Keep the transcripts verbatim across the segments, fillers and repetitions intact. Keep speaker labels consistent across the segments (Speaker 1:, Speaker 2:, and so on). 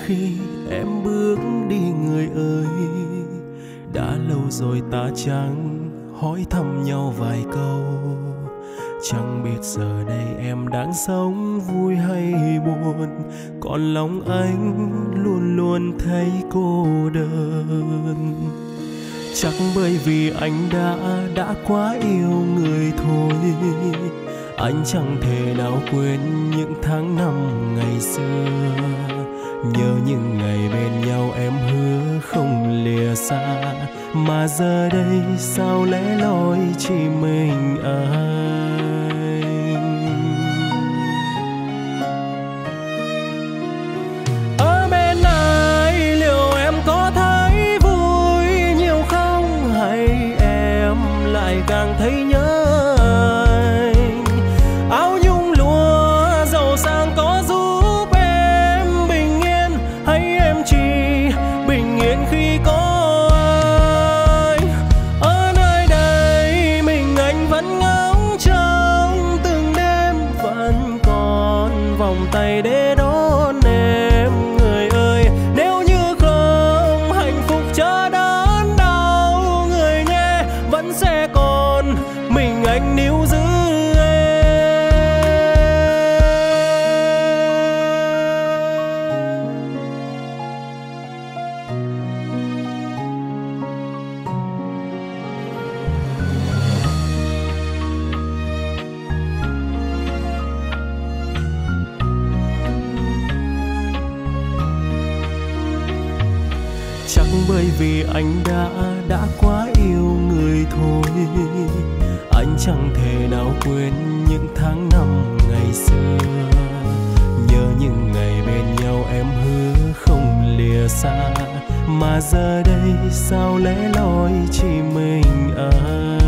Speaker 1: khi em bước đi người ơi. Đã lâu rồi ta chẳng hỏi thăm nhau vài câu, chẳng biết giờ đây em đang sống vui hay buồn. Còn lòng anh luôn luôn thấy cô đơn. Chắc bởi vì anh đã đã quá yêu người thôi. Anh chẳng thể nào quên những tháng năm ngày xưa. Nhớ những ngày bên nhau em hứa không lìa xa. Mà giờ đây sao lẻ loi chỉ mình anh. Ở bên ai liệu em có thấy vui nhiều không, hay em lại càng thấy nhớ anh. Áo nhung lụa giàu sang có giúp em bình yên, hay em chỉ bình yên khi có anh. Ở nơi đây mình anh vẫn ngóng trông từng đêm, vẫn còn vòng tay để đón em. Người ơi, nếu như không hạnh phúc chờ đớn đau, người nhé vẫn sẽ còn mình anh níu giữ. Chắc bởi vì anh đã đã quá yêu người thôi. Anh chẳng thể nào quên những tháng năm ngày xưa. Nhớ những ngày bên nhau em hứa không lìa xa. Mà giờ đây sao lẻ loi chỉ mình anh.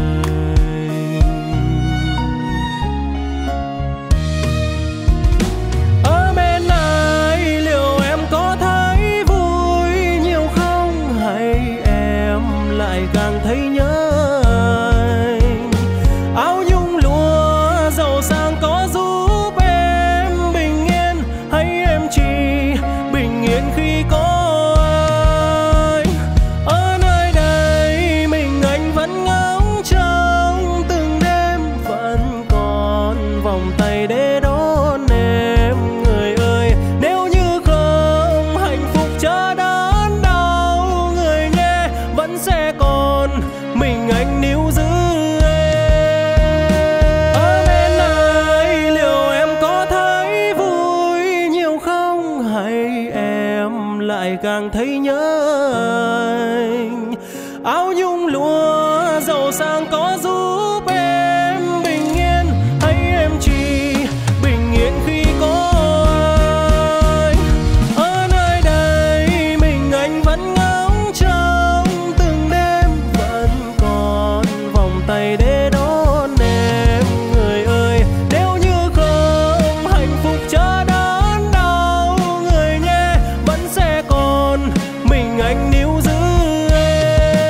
Speaker 1: Ở bên ai liệu em có thấy vui nhiều không, hay em lại càng thấy nhớ anh. Áo nhung lụa giàu sang có giúp em bình yên, hay em chỉ bình yên khi có anh. Ở nơi đây mình anh vẫn ngóng trông từng đêm, vẫn còn vòng tay để đón em. Người ơi, nếu như không hạnh phúc chờ đớn đau, người nhé vẫn sẽ còn mình anh níu giữ em. Ở bên ai liệu em có thấy vui nhiều không, hay em lại càng thấy nhớ anh. Áo nhung lụa giàu sang có giúp em bình yên, hay em chỉ bình yên khi có anh. Ở nơi đây mình anh vẫn ngóng trông từng đêm, vẫn còn vòng tay để đón em. Người ơi, nếu như không hạnh phúc chờ đớn đau, người nhé vẫn sẽ còn mình anh níu giữ em.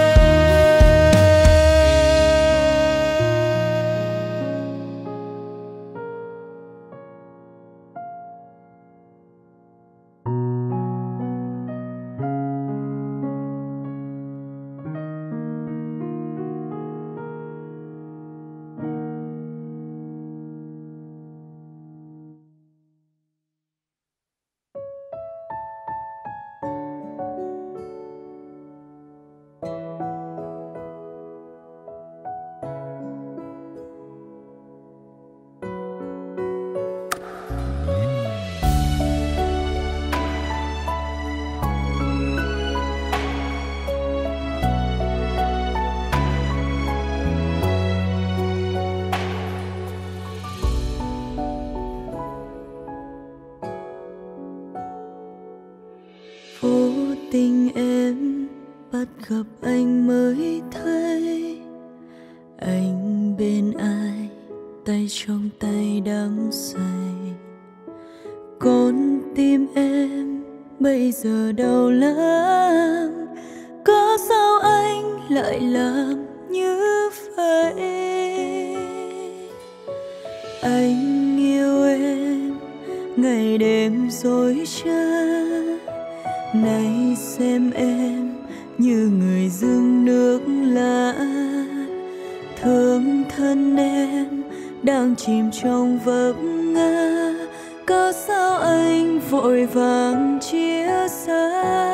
Speaker 2: Vô tình em bắt gặp anh mới thấy anh bên ai, tay trong tay đắm say. Con tim em bây giờ đau lắm, có sao anh lại làm như vậy? Anh yêu em ngày đêm dối trá, Này xem em như người dưng nước lã, thương thân em đang chìm trong vấp ngã. Có sao anh vội vàng chia xa?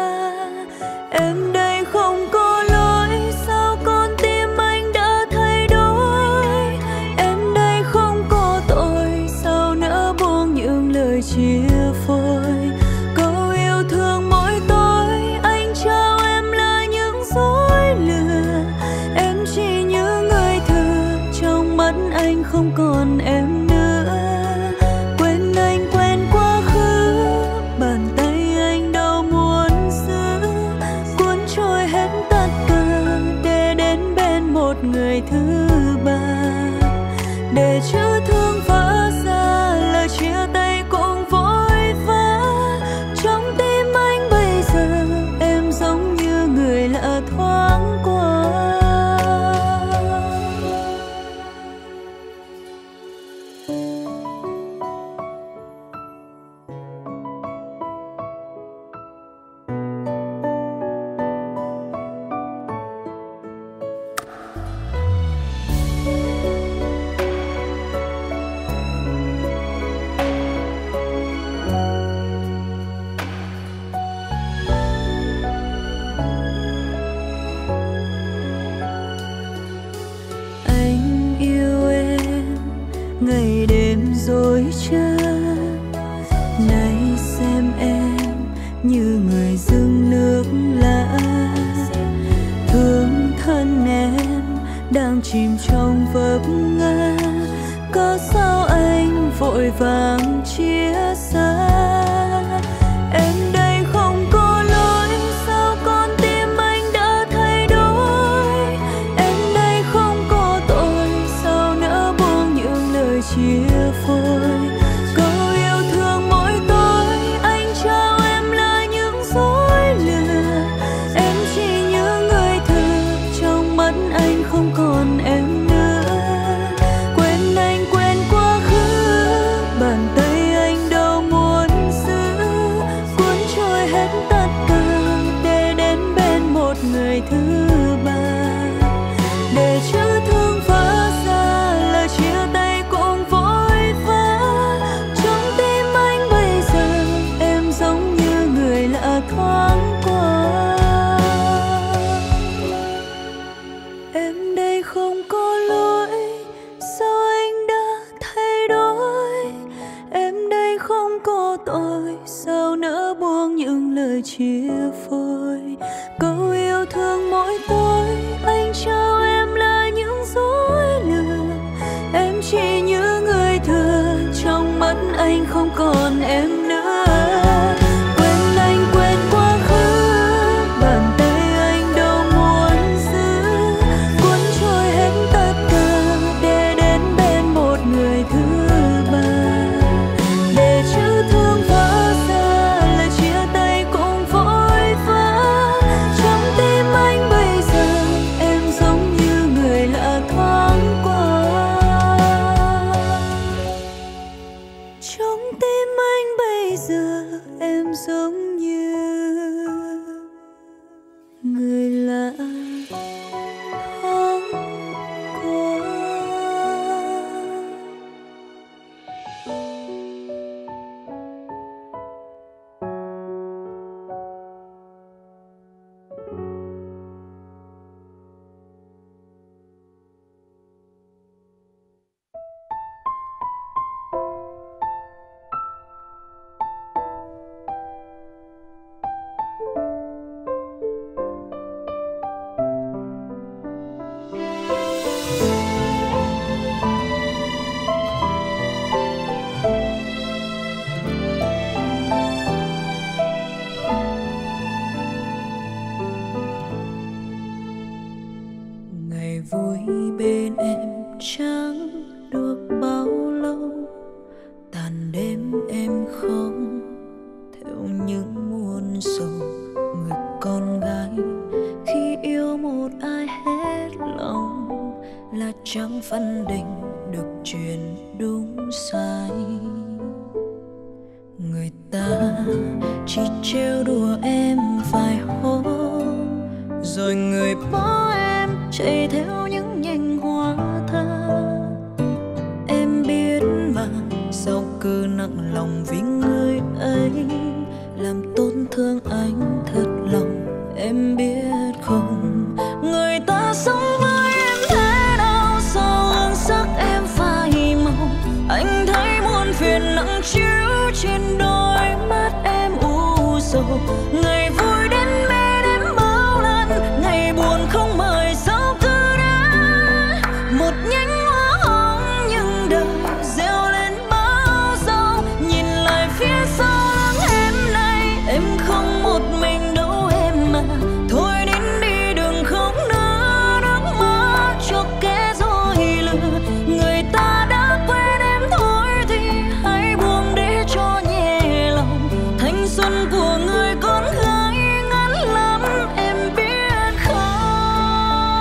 Speaker 2: Em đây không có lỗi, sao con tim anh đã thay đổi? Em đây không có tội, sao nỡ buông những lời chia phôi? Câu yêu thương mỗi tối anh trao em là những dối lừa. Em chỉ như người thừa, trong mắt anh không còn em nữa. Quên anh, quên quá khứ, bàn tay anh đâu muốn giữ. Cuốn trôi hết tất cả để đến bên một người thứ ba. Để chữ thương vỡ ra, lời chia tay cũng vội vã. Trong tim anh bây giờ em giống như người lạ thoáng qua. Ngày đêm dối trá, này xem em như người dưng nước lã. Thương thân em đang chìm trong vấp ngã. Có sao anh vội vàng chia xa? Em đây không có lỗi, sao con tim anh đã thay đổi? Em đây không có tội, sao nỡ buông những lời chia phôi? Câu yêu thương mỗi tối anh trao em là những dối lừa. Em chỉ như người thừa, trong mắt anh không còn em nữa. Quên anh, quên quá khứ, bàn tay anh đâu muốn giữ. Cuốn trôi hết tất cả để đến bên một người thứ ba. Để chữ thương vỡ ra, lời chia tay cũng vội vã. Trong tim anh bây giờ em giống như người lạ thoáng qua. Em đây không có lỗi, sao anh đã thay đổi? Em đây không có tội, sao nỡ buông những lời chia phôi? Câu yêu thương mỗi tối anh trao em là những dối lừa. Em chỉ như người thừa, trong mắt anh không còn em nữa. Quên anh, quên quá khứ, bàn tay anh đâu muốn giữ. Cuốn trôi hết tất cả để đến bên một người thứ ba. Để chữ thương vỡ ra, lời chia tay cũng vội vã. Trong tim anh bây giờ em giống như người lạ thoáng qua. Trong tim anh bây giờ em giống như người lạ thoáng qua. Ngày vui bên em chẳng được bao lâu, tàn đêm em không theo những muôn sầu. Người con gái khi yêu một ai hết lòng là chẳng phân định được chuyện đúng sai. Người ta chỉ chỉ trêu đùa em vài hôm, rồi người bỏ em chạy theo những nhành hoa thơm. Em biết mà sao cứ nặng lòng vì người ấy làm tổn thương anh thật lòng. Em biết không, người ta sống với em thế nào, sao hương sắc em phai màu. Anh thấy muôn phiền nặng chiếu trên đôi mắt em u sầu. Ngày vui đến mê đến bao lần, ngày buồn không mời sao cứ đã. Một nhánh hoa hồng nhưng đời gieo lên bao dâu. Nhìn lại phía sau lưng em này, em không một mình đâu em mà. Thôi đến đi đừng khóc nữa, nước mắt cho kẻ dối lừa. Người ta đã quên em thôi thì hãy buông để cho nhẹ lòng. Thanh xuân của người con gái ngắn lắm em biết không.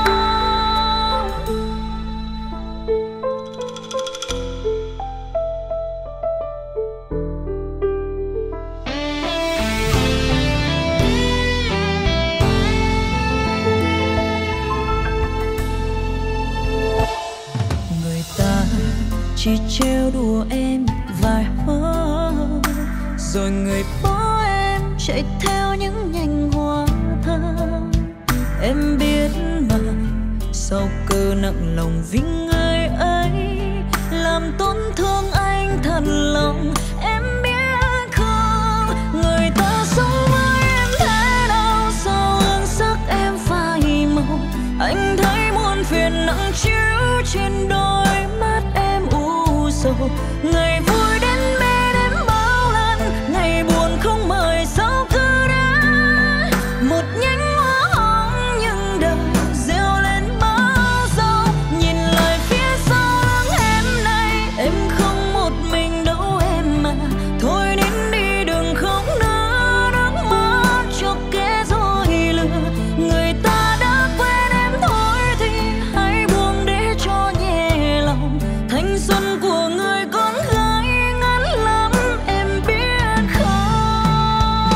Speaker 2: Người ta chỉ trêu đùa em vài hôm, rồi người bỏ em chạy theo những nhành hoa thơm. Em biết mà sao cứ nặng lòng vì người ấy làm tổn thương anh thật lòng. Em biết không, người ta sống với em thế nào, sao hương sắc em phai màu. Anh thấy muôn phiền nặng chiếu trên đôi mắt em u sầu. Ngày vui đến mê đến bao lần, ngày buồn không mời sao cứ đã. Một nhánh hoa hồng nhưng đời gieo lên bao dâu. Nhìn lại phía sau lưng em này, em không một mình đâu em mà. Thôi đến đi đừng khóc nữa, nước mắt cho kẻ dối lừa. Người ta đã quên em thôi thì hãy buông để cho nhẹ lòng. Thanh xuân của người con gái ngắn lắm em biết không.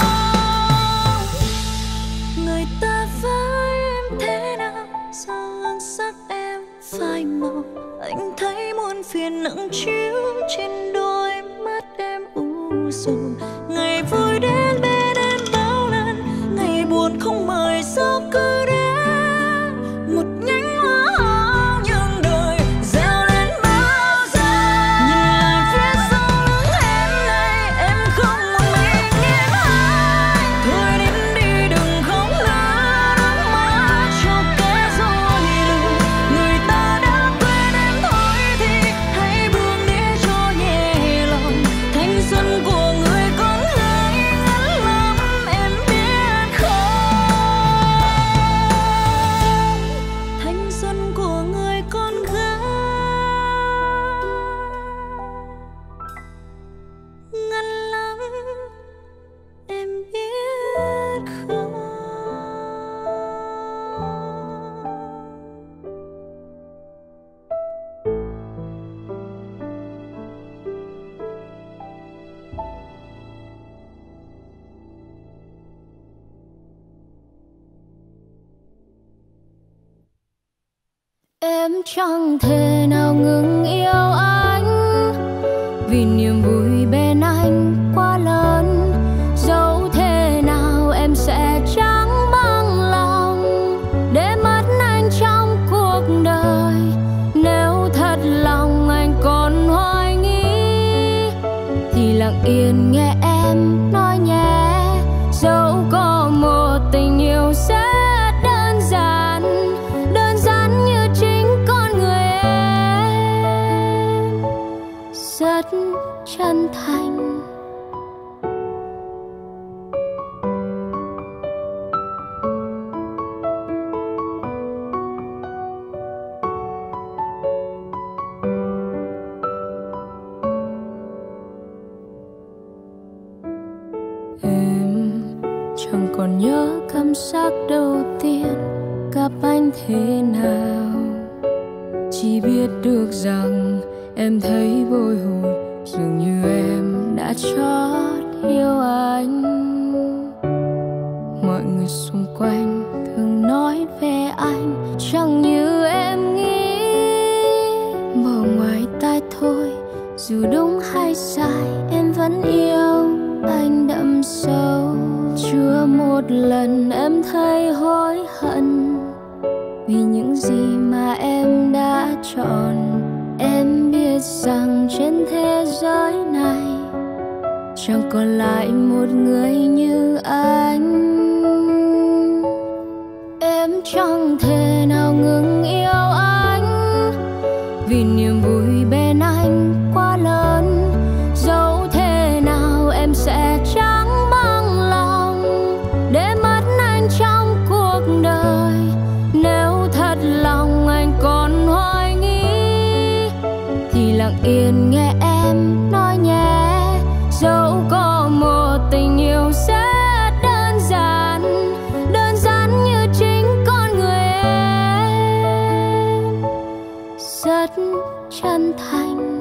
Speaker 2: Người ta với em thế nào, sao hương sắc em phai màu. Anh thấy muôn phiền nặng chiếu trên đôi mắt em u sầu. Ngày vui đến bên em bao lần, ngày buồn không mời sao cứ đến. Một nhánh hoa hồng nhưng đời gieo lên bao giờ. Nhìn lại phía sau lưng em này, em không một mình em ai. Thôi đến đi đừng khóc nữa, nước mắt cho kẻ dối lừa. Người ta đã quên em thôi thì hãy buông để cho nhẹ lòng. Thanh xuân của người con gái ngắn lắm em biết không. Thanh xuân của người con gái ngắn lắm em biết không. Em chẳng thể nào ngừng yêu anh, vì niềm vui bên anh quá lớn. Dẫu thế nào em sẽ chẳng bằng lòng để mất anh trong cuộc đời. Nếu thật lòng anh còn hoài nghi thì lặng yên nghe em nói nhé. Dẫu có một tình yêu rất đơn giản, đơn giản như chính con người em, rất chân thành. Em chẳng còn nhớ cảm giác đầu tiên gặp anh thế nào, chỉ biết được rằng em thấy bồi hồi dường như em đã chót yêu anh. Mọi người xung quanh thường nói về anh chẳng như em nghĩ, bỏ ngoài tai thôi. Dù đúng hay sai em vẫn yêu anh đậm sâu. Chưa một lần em thấy hối hận vì những gì mà em đã chọn. Em biết rằng trên thế giới này chẳng còn lại một người như anh. Em chẳng thể nào ngừng yêu anh vì niềm vui bên anh quá lớn. Dẫu thế nào em sẽ chẳng bằng lòng để mất anh trong cuộc đời. Nếu thật lòng anh còn hoài nghi thì lặng yên nghe em nói nhé. Dẫu có một tình yêu rất đơn giản, đơn giản như chính con người em, rất chân thành.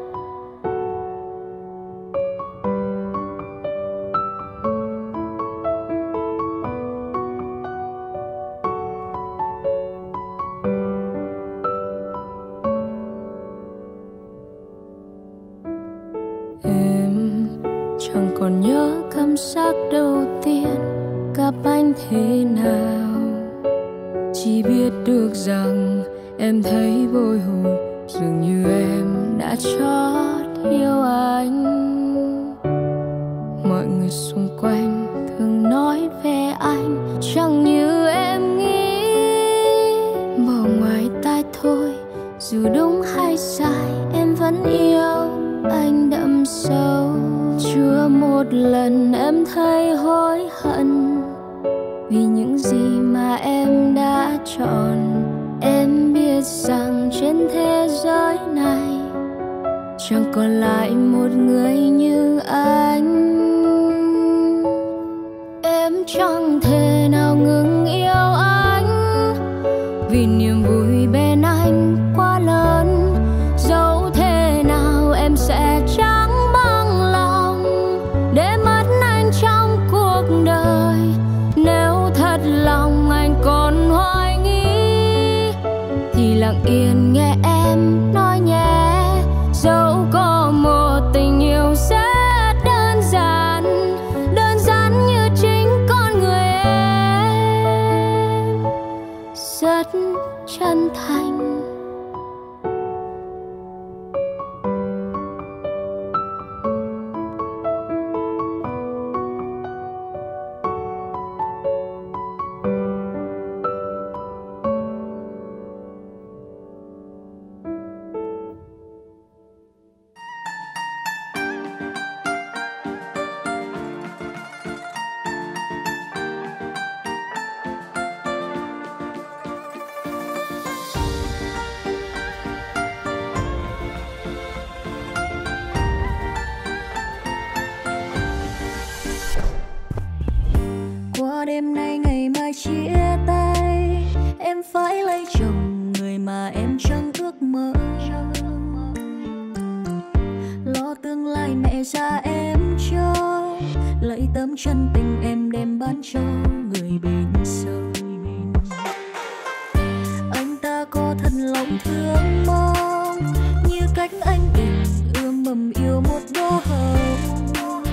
Speaker 2: Em chẳng còn nhớ cảm giác đầu tiên gặp anh thế nào, chỉ biết được rằng em thấy bồi hồi dường như em đã chót yêu anh. Mọi người xung quanh thường nói về anh chẳng như em nghĩ, bỏ ngoài tai thôi. Dù đúng hay sai em vẫn yêu anh đậm sâu. Chưa một lần em thấy hối hận vì những gì mà em đã chọn. Em biết rằng trên thế giới này chẳng còn lại một người như anh. Em chẳng thể nào ngừng yêu anh vì niềm vui bên anh quá lớn. Dẫu thế nào em sẽ chẳng bằng lòng để mất anh trong cuộc đời. Nếu thật lòng anh còn hoài nghi thì lặng yên nghe em nói nhé. Dẫu có một tình yêu rất đơn giản, đơn giản như chính con người em, rất chân thành.
Speaker 3: Qua đêm nay ngày mai chia tay, em phải lấy chồng người mà em chẳng ước mơ. Lo tương lai mẹ già em cho, lấy tấm chân tình em đem bán cho người bên sông. Anh ta có thân lòng thương mong như cách anh tình ươm mầm yêu một đóa hồng.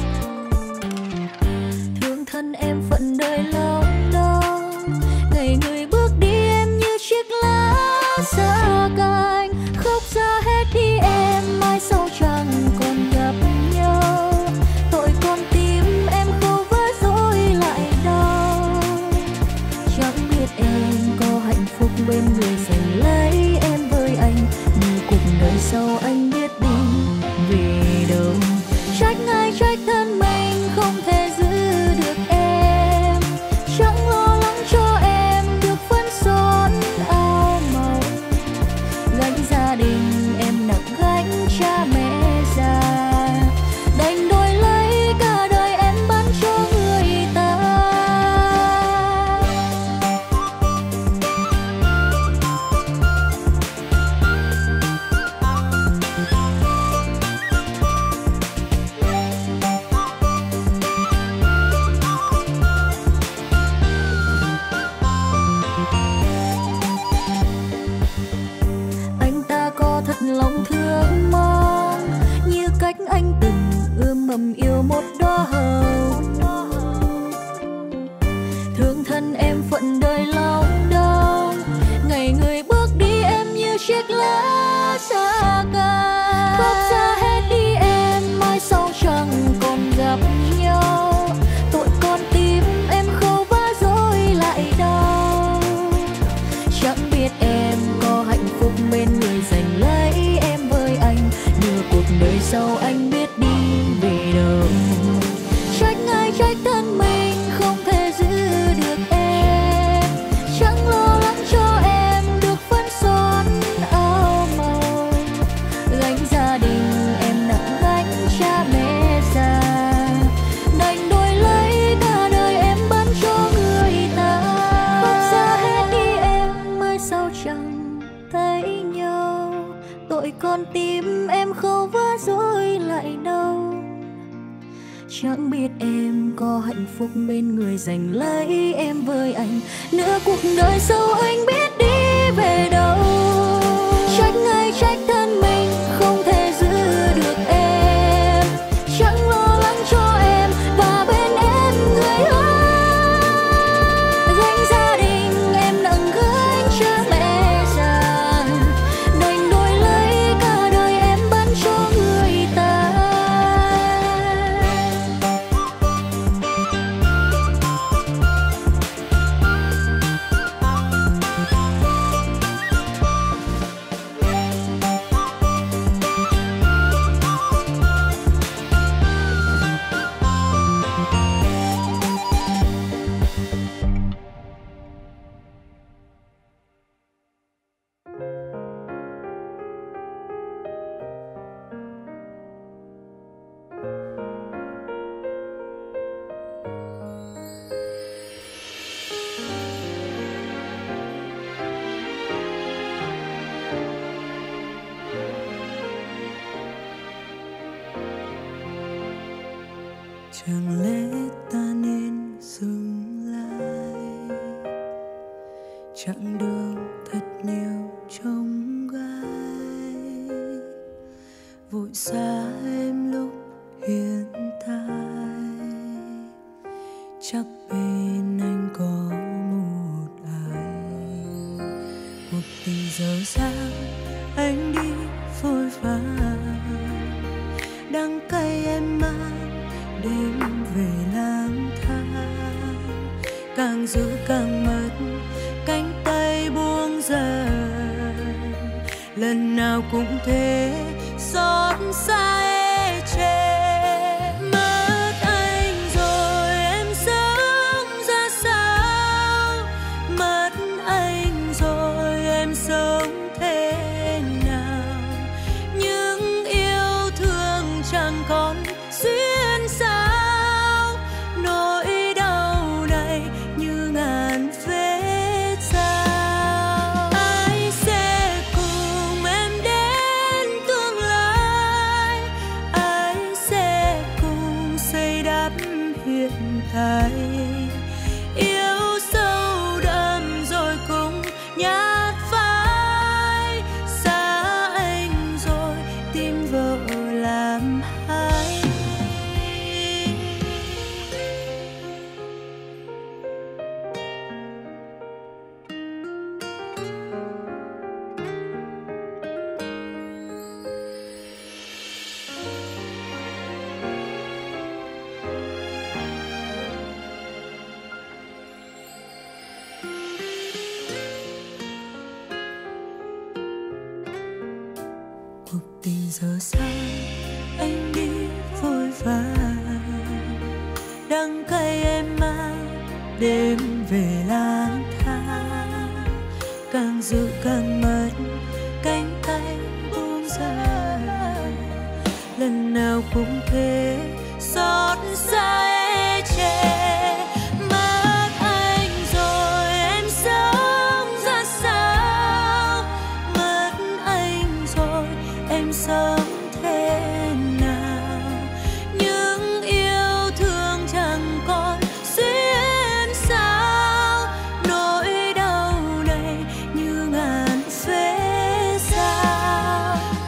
Speaker 3: Thương thân em phận đời lâu đông, ngày người bước đi em như chiếc lá xa cành. Khóc ra hết đi em, mai sau chẳng còn gặp nhau. Tội con tim em khâu vỡ dối lại đau. lòng thương mong, như cách anh từng ươm mầm yêu một đóa hồng. Thương thân em phận đời lòng đau, ngày người bước đi em như chiếc lá xa cài. Khóc ra hết đi em, mai sau chẳng còn gặp nhau. Tội con tim em khâu vá rồi lại đau. Chẳng biết em có hạnh phúc bên người giành lấy em với anh, nửa cuộc đời sau anh biết đi về đâu. Trách ai trách thân mình không thể giữ được em, chẳng lo lắng cho em được phấn son áo màu. Gánh gia đình em nặng gánh cha mẹ già, đành đổi lấy cả đời em bán cho người ta. Khóc ra hết đi em, mai sau chẳng thấy nhau. Tội con tim em khâu vá rồi lại đau. Chẳng biết em có hạnh phúc bên người giành lấy em với anh, nửa cuộc đời sau anh biết đi về đâu. Trách ai trách thân mình không thể giữ được em, chẳng lo lắng cho em và bên em người ơi. Gánh gia đình em nặng gánh cha mẹ già, đành đổi lấy cả đời em bán cho người ta.
Speaker 2: Chẳng lẽ ta nên dừng lại, chặng đường thật nhiều trông gai, vội xa em lúc hiện tại. Chắc bên anh có một ai, một tình dở dang anh đi vội vã, đắng cay em mang đêm về lang thang. Càng giữ càng mất, cánh tay buông dần, lần nào cũng thế xót xa ê chề. Mất anh rồi em sống ra sao, mất anh rồi em sống thế nào. Những yêu thương chẳng còn xuyên sao, nỗi đau này như ngàn vết dao. Ai sẽ cùng em đến tương lai, ai sẽ cùng xây đắp hiện tại. Yêu sâu đậm rồi cùng nhát phai, xa anh rồi tìm vợ làm hai. Cuộc tình giờ dang anh đi vội vã, đắng cay em mang đêm về lang thang. Càng giữ càng mất, cánh tay buông dần, lần nào cũng thế xót xa ê chề. Mất anh rồi em sống ra sao, mất anh rồi em sống thế nào. Những yêu thương chẳng còn xuyên sao, nỗi đau này như ngàn vết dao.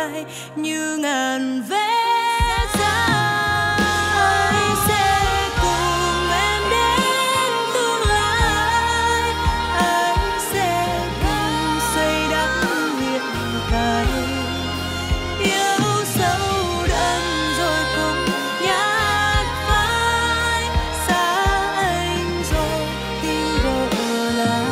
Speaker 2: dài như ngàn vết dài. Anh sẽ cùng em đến tương lai, anh sẽ cùng xây đắp hiện tại. Yêu sâu đậm rồi cùng nhát phai, xa anh rồi tim vỡ lại.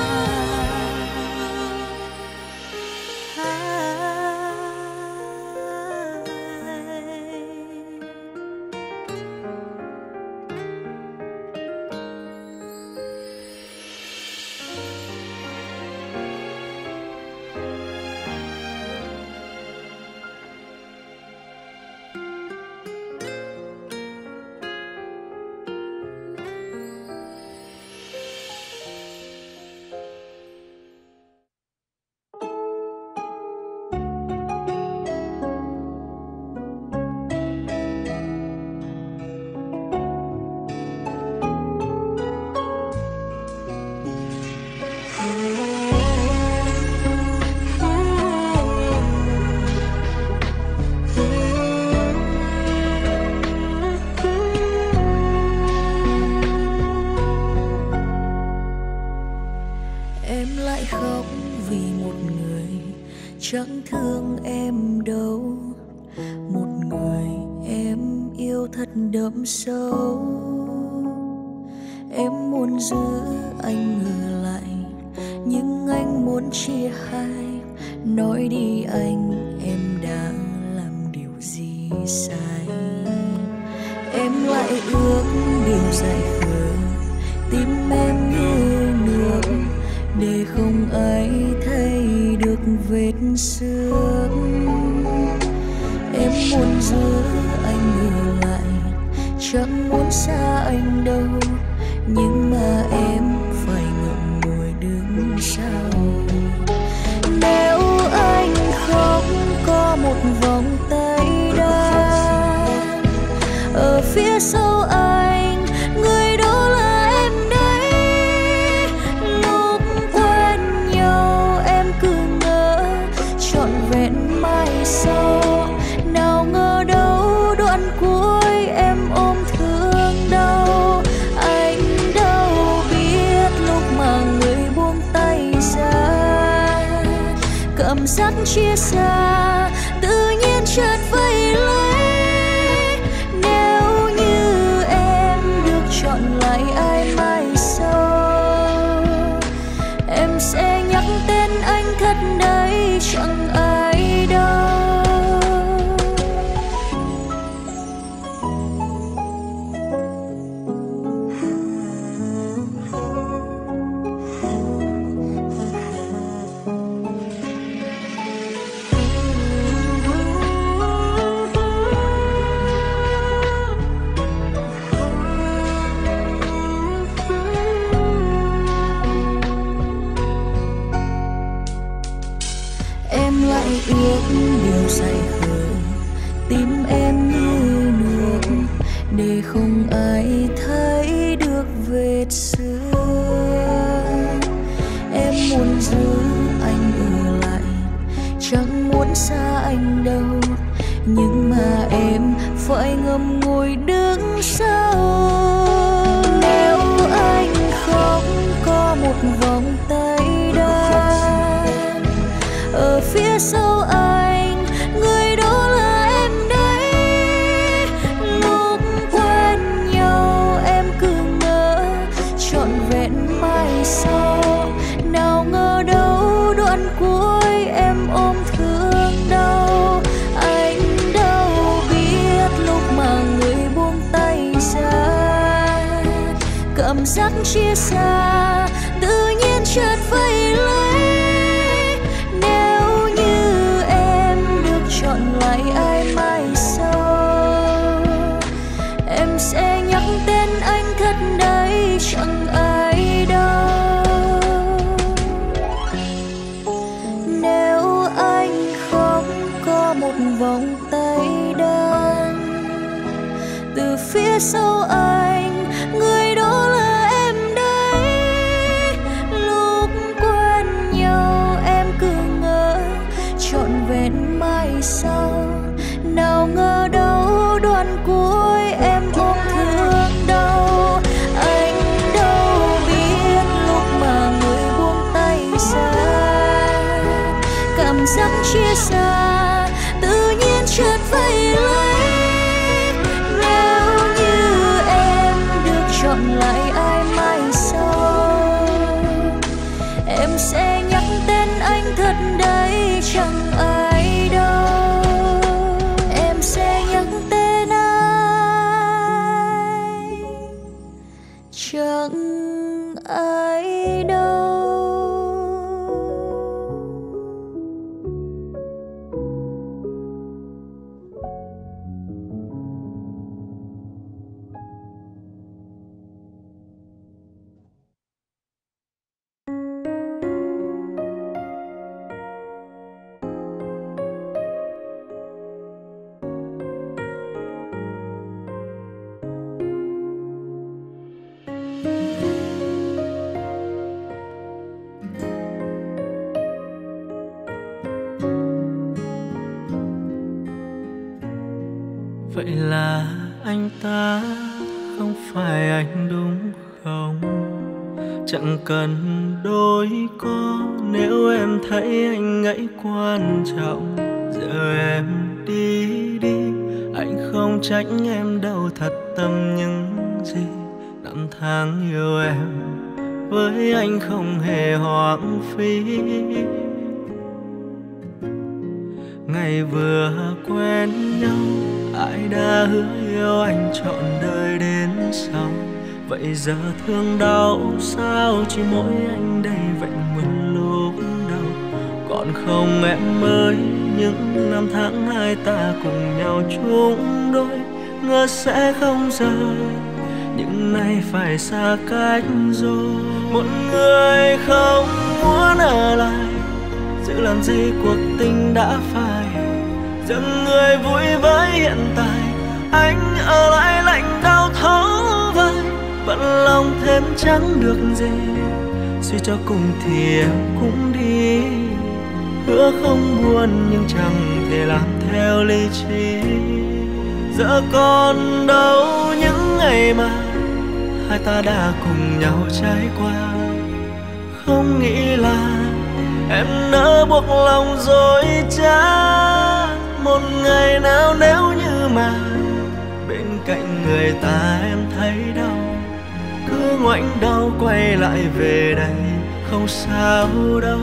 Speaker 2: Em lại khóc vì một người chẳng thương em đâu, một người em yêu thật đậm sâu. Em muốn giữ anh ở lại, nhưng anh muốn chia hai. Nói đi anh, em đã làm điều gì sai? Em lại ước điều dài khờ, tim em như nước, để không ai thấy được vết xước. Em muốn giữ anh ở lại, chẳng muốn xa anh đâu, nhưng mà em phải ngậm ngùi đứng sau. Nếu anh không có một vòng tay đan ở phía sau anh, người đó là em đấy. Lúc quen nhau em cứ ngỡ trọn vẹn mai sau, nào ngờ đâu đoạn cuối em ôm thương đau. Anh đâu biết lúc mà người buông tay ra, cảm giác chia xa tự nhiên chợt vây lấy. Nếu như em được chọn lại ai mai sau, em sẽ nhắc tên anh thật đấy, chẳng ai đâu. Em lại ước điều dài khờ, tim em như nước, để không ai thấy được vết xước. Em muốn giữ anh ở lại, chẳng muốn xa anh đâu, nhưng mà em phải ngậm ngùi đứng sau. Nếu anh không có một vòng tay đan ở phía sau anh, người đó là em đấy. Lúc quen nhau em cứ ngỡ trọn vẹn mai sau, nào ngờ đâu đoạn cuối em ôm thương đau. Anh đâu biết lúc mà người buông tay ra, cảm giác chia xa tự nhiên chợt vây lấy. Nếu như em được chọn lại ai mai sau, em sẽ nhắc tên anh thật đấy, chẳng ai đâu. Nếu anh không có một vòng tay đan từ phía sau anh, người đó là em đấy. Lúc quen nhau em cứ ngỡ trọn vẹn
Speaker 3: anh mai sau. Nào ngờ đâu đoạn cuối em ôm thương đau. Anh đâu biết lúc mà người buông tay xa, cảm giác chia xa tự nhiên chợt vây lấy. Nếu như em được chọn lại ai mai sau, em sẽ nhắc tên anh thật đấy, chẳng ai đâu. Em sẽ nhắc tên anh, chẳng ai đâu.
Speaker 1: Vậy là anh ta không phải anh đúng không? Chẳng cần đôi co nếu em thấy anh ấy quan trọng. Giờ em đi đi, anh không trách em đâu, thật tâm những gì năm tháng yêu em với anh không hề hoang phí. Ngày vừa quen nhau ai đã hứa yêu anh trọn đời đến sau. Vậy giờ thương đau sao chỉ mỗi anh đây vẹn nguyên lúc đầu. Còn không em ơi, những năm tháng hai ta cùng nhau chung đôi, ngờ sẽ không rời nhưng nay phải xa cách rồi. Một người không muốn ở lại, giữ làm gì cuộc tình đã phai. Dừng người vui với hiện tại, anh ở lại lạnh đau thấu vai. Bận lòng thêm chẳng được gì, suy cho cùng thì em cũng đi. Hứa không buồn nhưng chẳng thể làm theo lý trí. Giờ còn đâu những ngày mà hai ta đã cùng nhau trải qua. Không nghĩ là em nỡ buộc lòng dối trá. Một ngày nào nếu như mà bên cạnh người ta em thấy đau, cứ ngoảnh đầu quay lại về đây không sao đâu.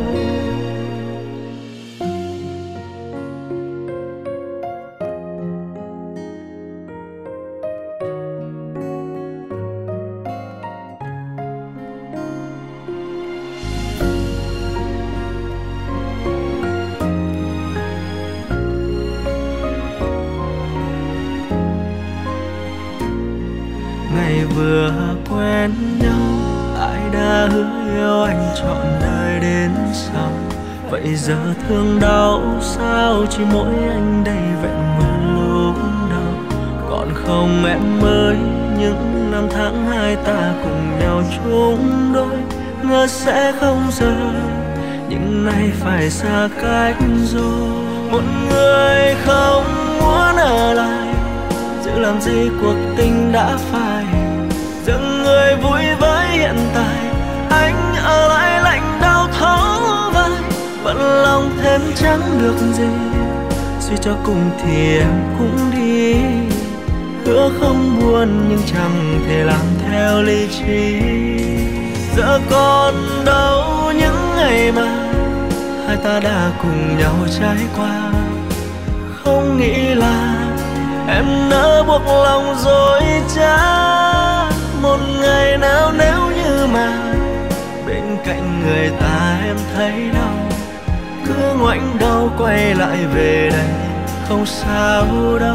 Speaker 1: Vừa quen nhau ai đã hứa yêu anh trọn đời đến sau. Vậy giờ thương đau sao chỉ mỗi anh đây vẹn nguyên lúc đầu. Còn không em ơi, những năm tháng hai ta cùng nhau chung đôi, ngờ sẽ không rời nhưng nay phải xa cách rồi. Một người không muốn ở lại, giữ làm gì cuộc tình đã phai. Dừng người vui với hiện tại, anh ở lại lạnh đau thấu vai. Bận lòng thêm chẳng được gì, suy cho cùng thì em cũng đi. Hứa không buồn nhưng chẳng thể làm theo lý trí. Giờ còn đâu những ngày mà hai ta đã cùng nhau trải qua. Không nghĩ là em nỡ buộc lòng dối trá. Một ngày nào nếu như mà bên cạnh người ta em thấy đau, cứ ngoảnh đầu quay lại về đây không sao đâu.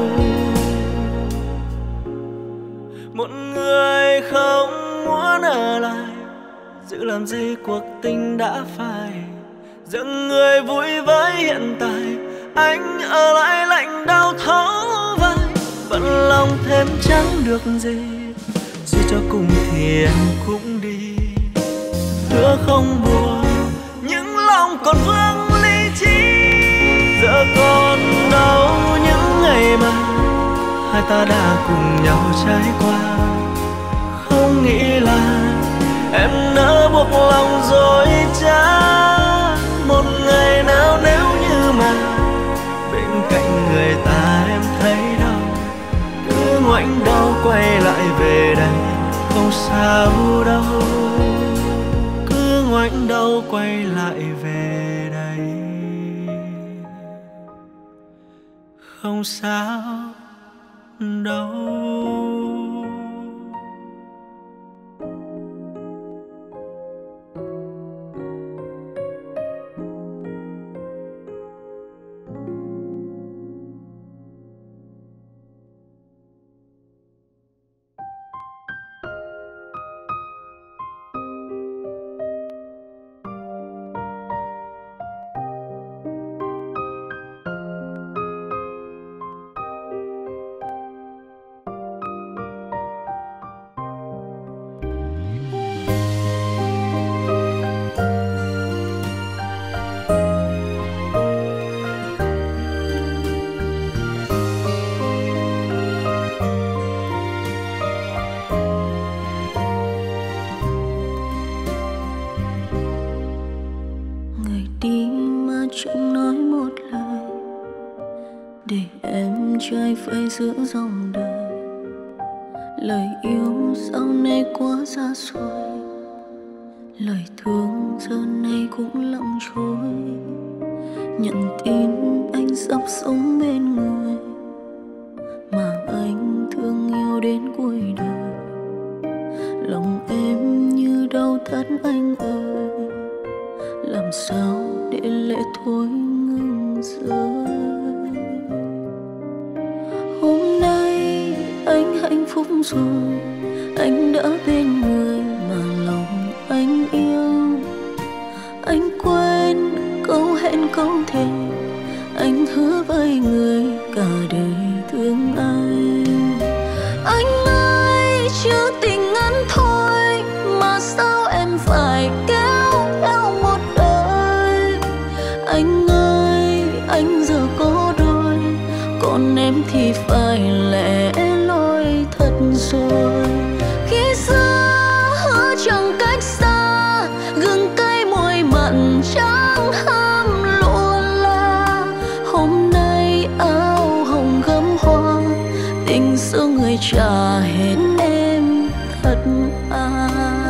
Speaker 1: Một người không muốn ở lại, giữ làm gì cuộc tình đã phai. Dừng người vui với hiện tại, anh ở lại lạnh đau thấu vai. Bận lòng thêm chẳng được gì, suy cho cùng thì em cũng đi. Hứa không buồn nhưng lòng còn vương lý trí. ta đã cùng nhau trải qua. Không nghĩ là em nỡ buộc lòng dối trá. Một ngày nào nếu như mà bên cạnh người ta em thấy đau, cứ ngoảnh đầu quay lại về đây, không sao đâu. Cứ ngoảnh đầu quay lại về đây, không sao đâu.
Speaker 2: Trai phai giữa dòng đời, lời yêu sau này quá xa xôi, lời thương giờ này cũng lặng trôi. Nhận tin anh sắp sống bên người mà anh thương yêu đến cuối đời. Lòng em như đau thắt anh ơi, làm sao để lệ thôi ngừng rơi. Hôm nay anh hạnh phúc rồi, anh đã bên người mà lòng anh yêu. Anh quên câu hẹn câu thề, anh hứa với người cả đời thương anh. Anh ơi chưa tình ngắn thôi mà sao em phải kéo theo một đời. Anh ơi anh giờ có đôi, còn em thì phải lẻ loi thật rồi. Khi xưa hứa chẳng cách xa, gừng cay môi mặn chẳng ham lụa la. Hôm nay áo hồng gấm hoa, tình xưa người trả hết em thật à.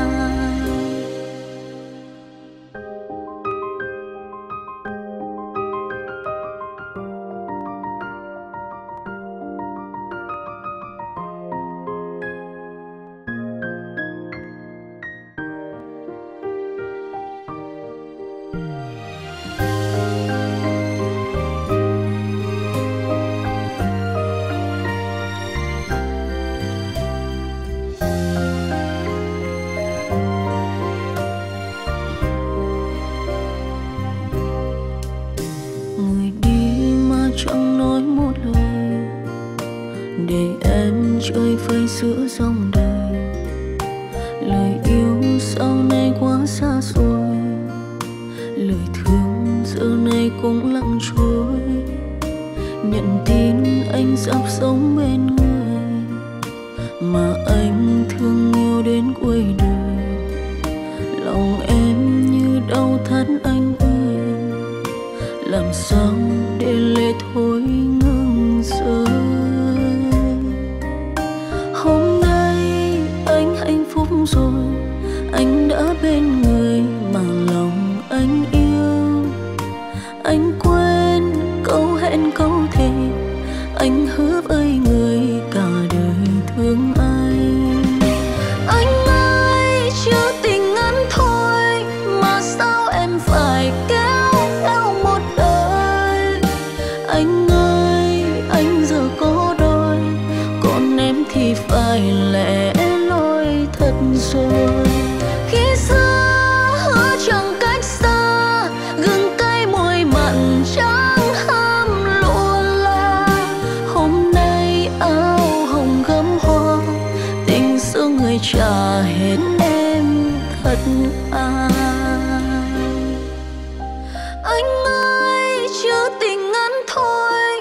Speaker 2: Chơi phơi giữa dòng đời, lời yêu sau này quá xa xôi, lời thương giờ này cũng lặng trôi. Nhận tin anh sắp sống bên người mà anh thương yêu đến cuối đời. Lòng em như đau thắt anh ơi, làm sao để lệ thôi ngừng rơi. Hôm nay anh hạnh phúc rồi, anh đã bên người mà lòng anh yêu. Anh quên câu hẹn câu thề, anh hứa với người cả đời thương anh. Anh ơi chưa tình ngắn thôi mà sao em phải kéo theo một đời. Anh ơi anh giờ có đôi, còn em thì phải lẻ loi thật rồi. Khi xưa hứa chẳng cách xa, gừng cay môi mặn chẳng ham lụa la. Hôm nay áo hồng gấm hoa, tình xưa người trả hết em thật à. Anh ơi chưa tình ngắn thôi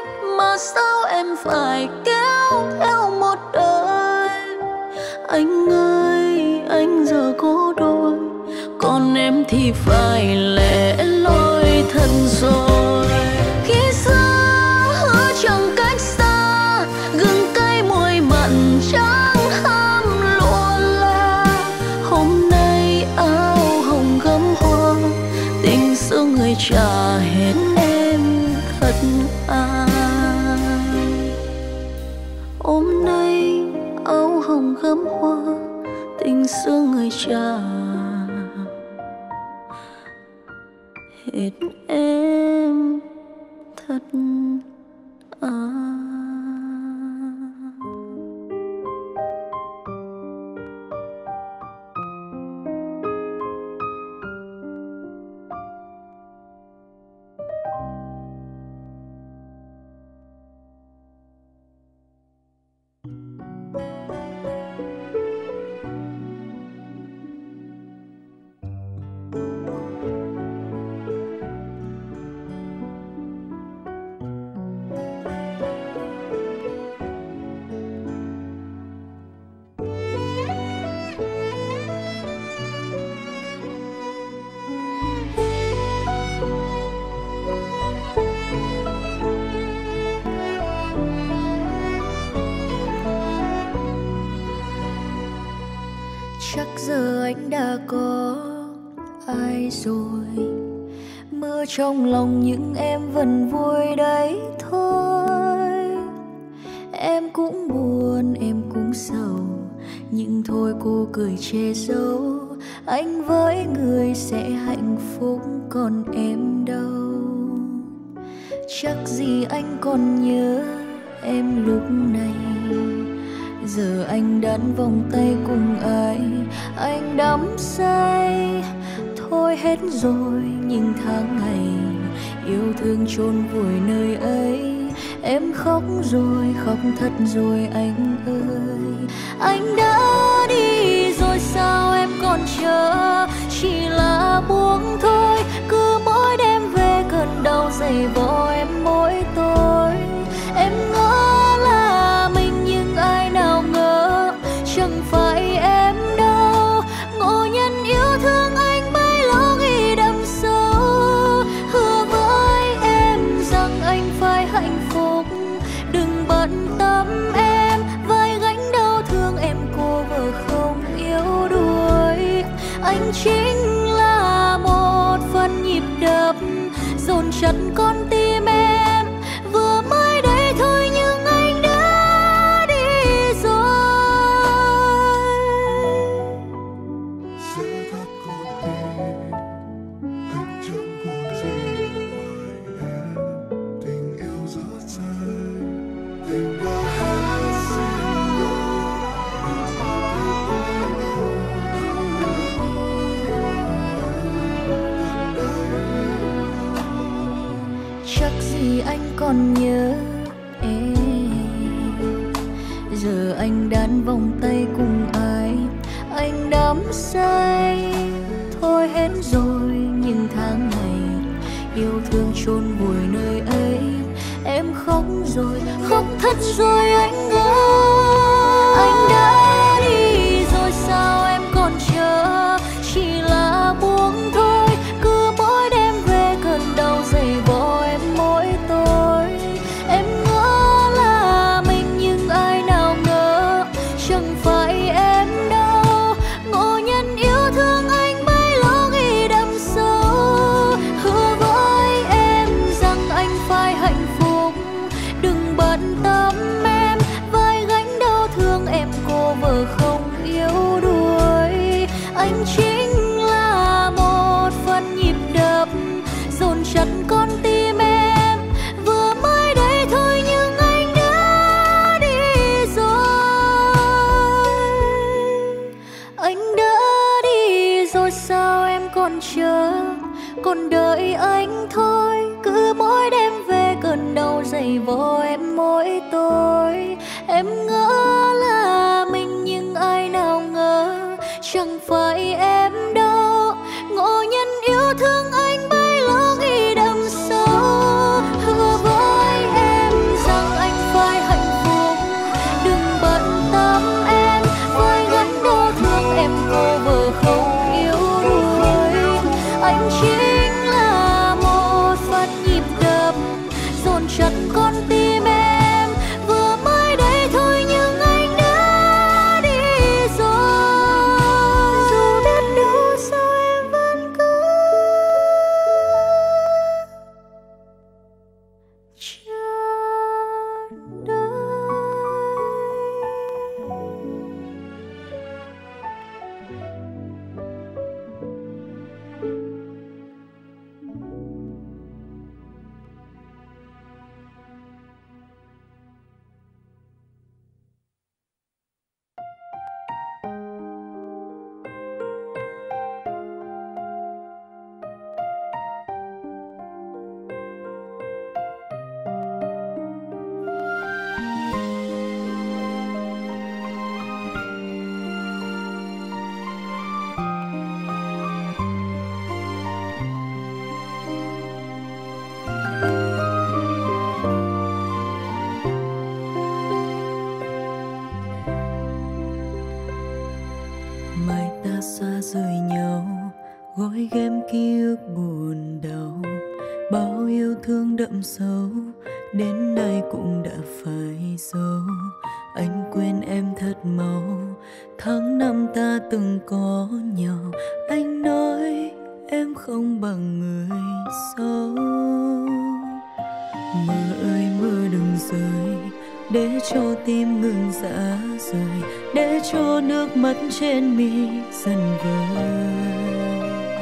Speaker 2: biệt em thật à.
Speaker 3: Chắc giờ anh đã có ai rồi, mơ trong lòng nhưng em vẫn vui đấy thôi. Em cũng buồn, em cũng sầu, nhưng thôi cô cười che giấu. Anh với người sẽ hạnh phúc, còn em đâu. Chắc gì anh còn nhớ em lúc này. Giờ anh đan vòng tay cùng ai, anh đắm say. Thôi hết rồi những tháng ngày yêu thương chôn vùi nơi ấy. Em khóc rồi, khóc thật rồi anh ơi. Anh đã đi rồi sao em còn chờ, chỉ là buông thôi. Cứ mỗi đêm về cơn đau dày vò em mỗi tối. Em ngỡ là mình nhưng ai nào ngờ chẳng phải em đâu. Ngộ nhân yêu thương anh bấy lâu ghi đậm sâu. Hứa với em rằng anh phải hạnh phúc, đừng bận tâm em. Vai gánh đau thương em cô vợ không yếu đuối. Anh chính là một phần nhịp đập dồn chặt con tim em. Vừa mới đây thôi nhưng anh đã đi rồi.
Speaker 4: Sẽ thật con tim anh chẳng còn gì ngoài em. Tình yêu rất dài, tình đã hết sinh rồi.
Speaker 3: Chắc gì anh còn nhớ em. Giờ anh đan vòng tay cùng ai, anh đắm say. Thôi hết rồi những tháng ngày yêu thương chôn vùi nơi ấy. Em khóc rồi, khóc thật rồi anh ơi. Anh đã đi rồi sao em còn chờ, chỉ là buông thôi. Cứ mỗi đêm về cơn đau dày vò em mỗi tối. Em ngỡ là mình nhưng ai nào ngờ chẳng phải em đâu. Ngộ nhân yêu thương anh bấy lâu ghi đậm sâu. Hứa với em rằng anh phải hạnh phúc, đừng bận tâm em. Vai gánh đau thương em cô vợ không yếu đuối. Anh chính là một phần nhịp đập dồn chặt con tim em. Vừa mới đây thôi nhưng anh đã đi rồi. Anh đã đi rồi sao em còn chờ, còn đợi anh thôi. Cứ mỗi đêm về cơn đau dày vò em mỗi tối. Em ngỡ là mình nhưng ai nào ngờ chẳng phải em đâu. Ngộ nhân yêu thương anh bấy lâu ghi đậm sâu. Hứa với em rằng anh phải hạnh phúc, đừng bận tâm em. Vai gánh đau thương em cô vợ không yếu đuối. Anh chính là một phần nhịp đập dồn chặt con tim em. Vừa mới đây thôi nhưng anh đã đi rồi. Dù biết đâu sao em vẫn cứ chờ đợi.
Speaker 2: Mai ta xa rời nhau, gói ghém ký ức buồn đau, bao yêu thương đậm sâu đến nay cũng đã phải dấu. Anh quên em thật mau, tháng năm ta từng có nhau. Anh nói em không bằng người xấu. Mưa ơi mưa đừng rơi, để cho tim ngừng rã rời, để cho nước mắt trên mi dần vơi.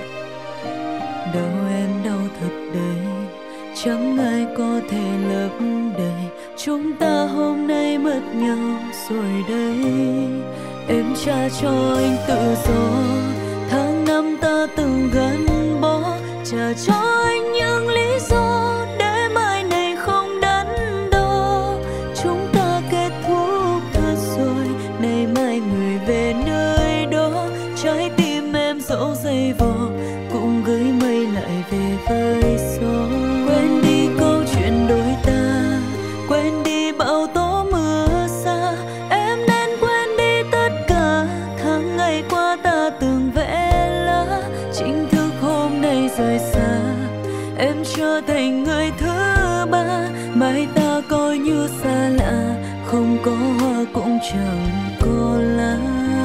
Speaker 2: Đau em đau thật đấy, chẳng ai có thể lấp đầy. Chúng ta hôm nay mất nhau rồi đây. Em trả cho anh tự do, tháng năm ta từng gắn bó. Trả cho anh những lý do để mai này không đắn đo. Chúng ta kết thúc thật rồi, nay mai người về nơi đó. Trái tim em dẫu dây vò cũng gửi mây lại về với gió. Quên đi câu chuyện đôi ta, quên đi bão tố mưa xa. Em nên quên đi tất cả tháng ngày qua ta từng vẽ lá. Chính thức hôm nay rời xa, em trở thành người thứ ba. Mai ta coi như xa lạ, không có hoa cũng chẳng có lá.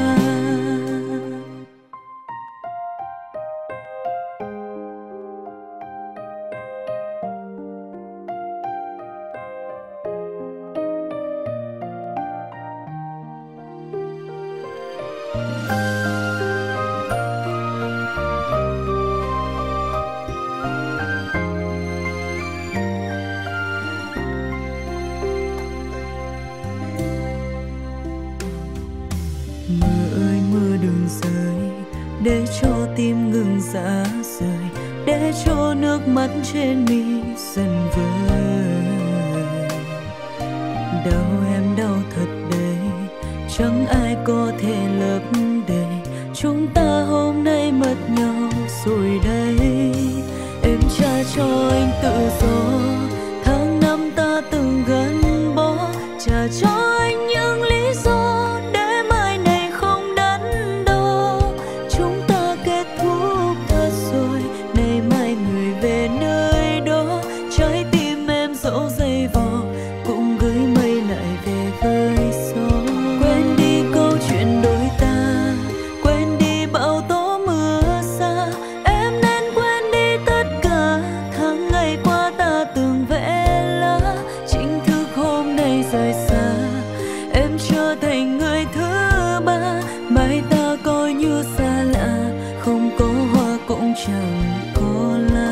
Speaker 2: Mưa ơi mưa đừng rơi, để cho tim ngừng rã rời, để cho nước mắt trên mi dần vơi. Đau em đau thật đấy, chẳng ai có thể lấp đầy. Chúng ta hôm nay mất nhau rồi đây. Em trả cho anh tự do, tháng năm ta từng gắn bó. Trả cho anh những lý do để mai này không đắn đo. Chúng ta kết thúc thật rồi, nay mai người về nơi đó. Trái tim em dẫu dây vò cũng gửi mây lại về với gió. Quên đi câu chuyện đôi ta, quên đi bão tố mưa xa. Em nên quên đi tất cả tháng ngày qua ta từng vẽ lá. Chính thức hôm nay rời xa, em trở thành người thứ ba. Mai ta coi như xa lạ, không có hoa cũng chẳng có lá.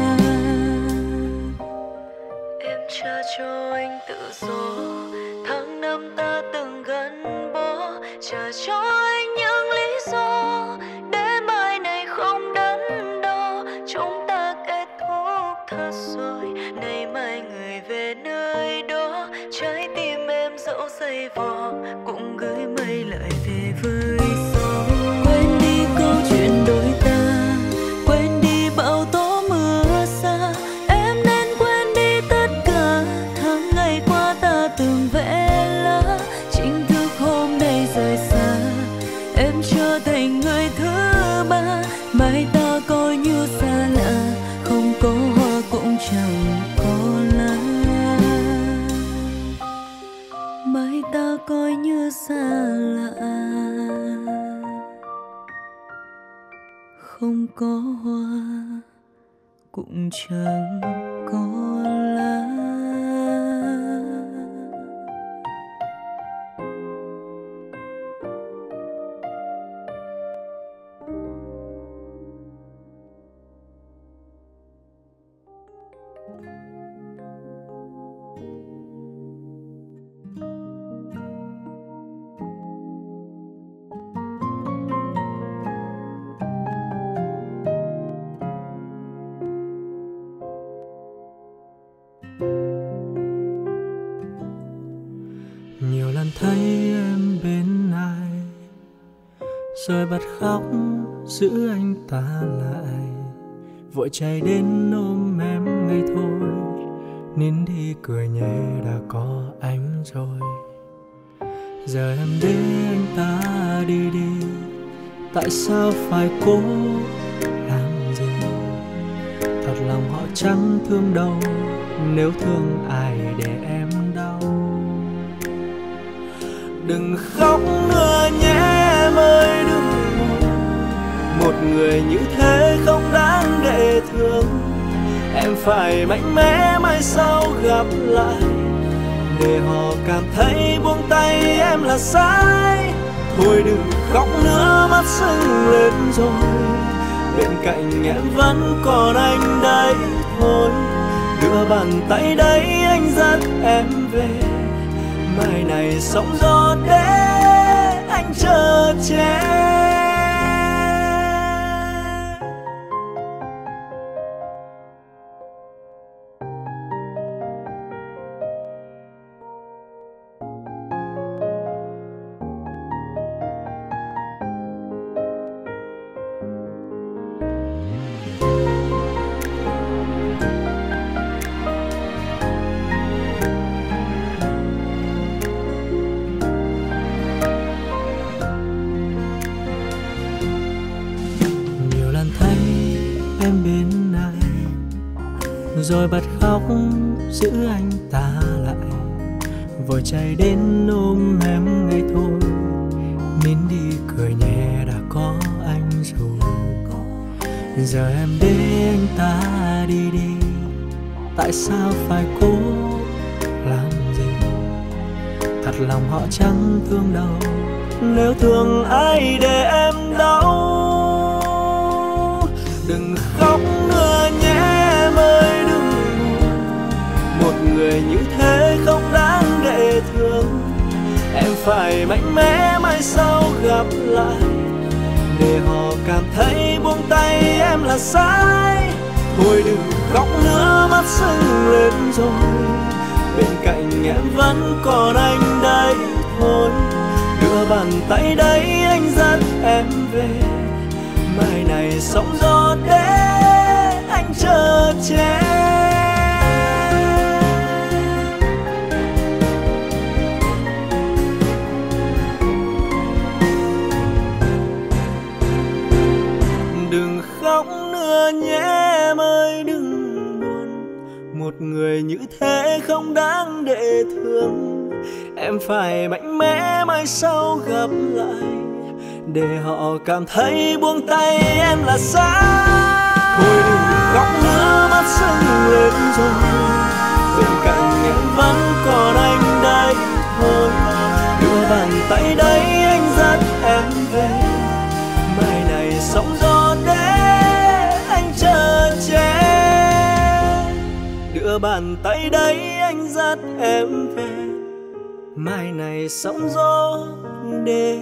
Speaker 2: Em trả cho anh tự do, tháng năm ta từng gắn bó. Trả cho anh những lý do để mai này không đắn đo. Chúng ta kết thúc thật rồi, nay mai người về nơi đó. Trái tim em dẫu dây vò cũng gửi mây lại về với gió. Quên đi câu chuyện đôi ta, quên đi bão tố mưa xa. Em nên quên đi tất cả tháng ngày qua ta từng vẽ lá. Chính thức hôm nay rời xa, em trở thành người thứ ba. Mai ta coi như xa lạ, không có hoa cũng chẳng có lá. Mai ta coi như xa lạ, không có hoa cũng chẳng có lá.
Speaker 1: thấy em bên ai, rồi bật khóc giữ anh ta lại, vội chạy đến ôm em ngây thôi, nín đi cười nhẹ đã có anh rồi. Giờ em để anh ta đi đi, tại sao phải cố làm gì? Thật lòng họ chẳng thương đâu, nếu thương ai để em đau. Đừng khóc nữa nhé em ơi, đừng buồn, một người như thế không đáng để thương. Em phải mạnh mẽ mai sau gặp lại, để họ cảm thấy buông tay em là sai. Thôi đừng khóc nữa, mắt sưng lên rồi, bên cạnh em vẫn còn anh đấy thôi. Đưa bàn tay đấy anh dắt em về, mai này sóng gió để anh chờ che. Rồi bật khóc giữ anh ta lại, vội chạy đến ôm em ngây thôi, nín đi cười nhẹ đã có anh rồi. Giờ em để anh ta đi đi, tại sao phải cố làm gì? Thật lòng họ chẳng thương đâu, nếu thương ai để em đau. Đừng khóc nữa nhé em ơi, đừng buồn, một người như thế không đáng để thương. Em phải mạnh mẽ mai sau gặp lại, để họ cảm thấy buông tay em là sai. Thôi đừng khóc nữa, mắt sưng lên rồi, bên cạnh em vẫn còn anh đấy thôi. Đưa bàn tay đấy anh dắt em về, mai này sóng gió để anh chờ che. Đừng khóc nữa nhé em ơi, đừng buồn, một người như thế không đáng để thương. Em phải mạnh mẽ mai sau gặp lại, để họ cảm thấy buông tay em là sai. Thôi đừng khóc nữa, mắt sưng lên rồi, bên cạnh em vẫn còn anh đây thôi. Đưa bàn tay đấy anh dắt em về, mai này sóng gió để anh chờ che. Đưa bàn tay đấy anh dắt em về, mai này sóng gió để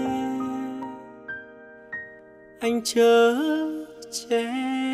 Speaker 1: anh chở che.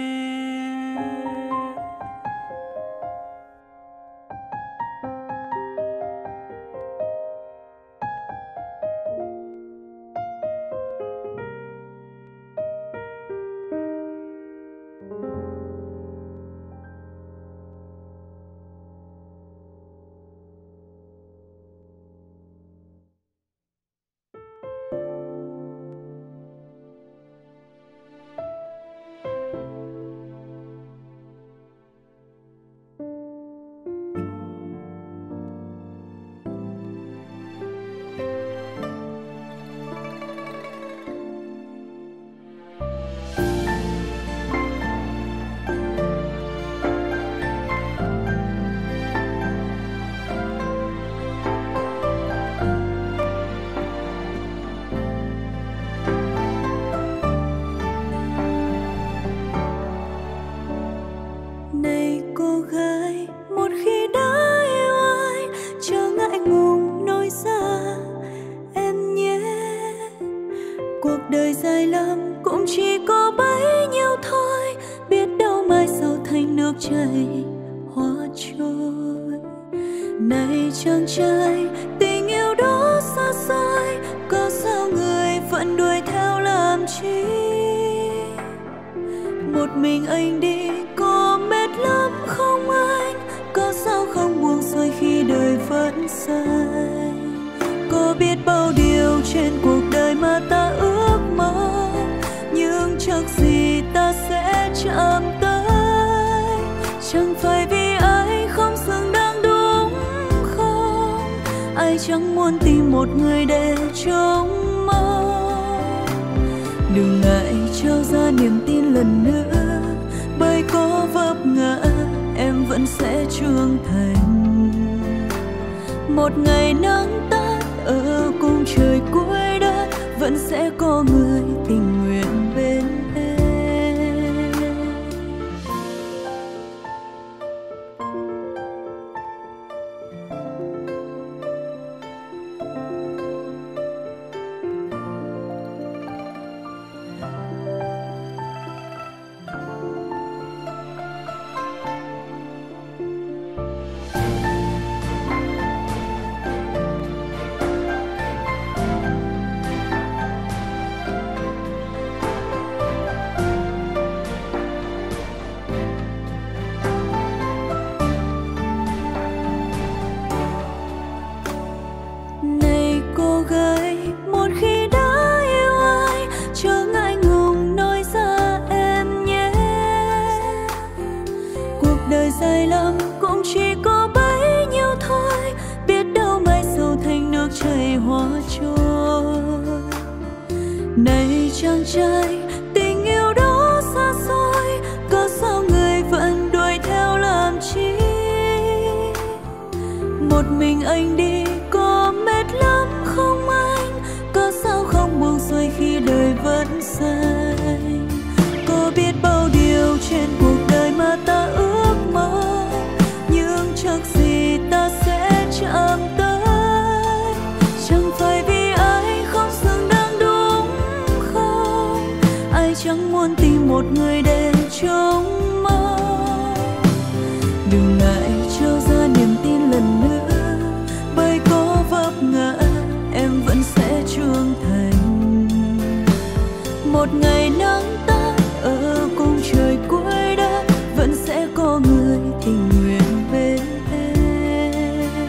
Speaker 2: đời dài lắm cũng chỉ có bấy nhiêu thôi, biết đâu mai sau thành nước chảy hóa trôi. Này chàng trai tình yêu đó xa xôi, có sao người vẫn đuổi theo làm chi? Một mình anh đi có mệt lắm không anh? Có sao không buông xuôi khi đời vẫn dài? Có biết bao điều trên cuộc đời mà ta ước mơ, nhưng chắc gì ta sẽ chạm tới. Chẳng phải vì ai không xứng đáng đúng không? Ai chẳng muốn tìm một người để trông mong. Đừng ngại trao ra niềm tin lần nữa, bởi có vấp ngã em vẫn sẽ trưởng thành. Một ngày nắng tắt ở cung trời cuối đất, vẫn sẽ có người tình nguyện bên em. Này chàng trai, tình yêu đó xa xôi, có sao người vẫn đuổi theo làm chi? Một mình anh đi có mệt lắm không anh? Có sao không buông xuôi khi đời vẫn dài? Có biết bao điều trên cuộc đời mà ta ước mơ, nhưng chắc gì ta sẽ chạm tới. Chẳng phải vì ai không xứng đáng đúng không? Ai chẳng muốn tìm một người để trông mong. Đừng ngại trao ra niềm tin lần nữa, bởi có vấp ngã em vẫn sẽ trưởng thành. Một ngày nắng tắt ở cung trời cuối đất, vẫn sẽ có người tình nguyện bên em.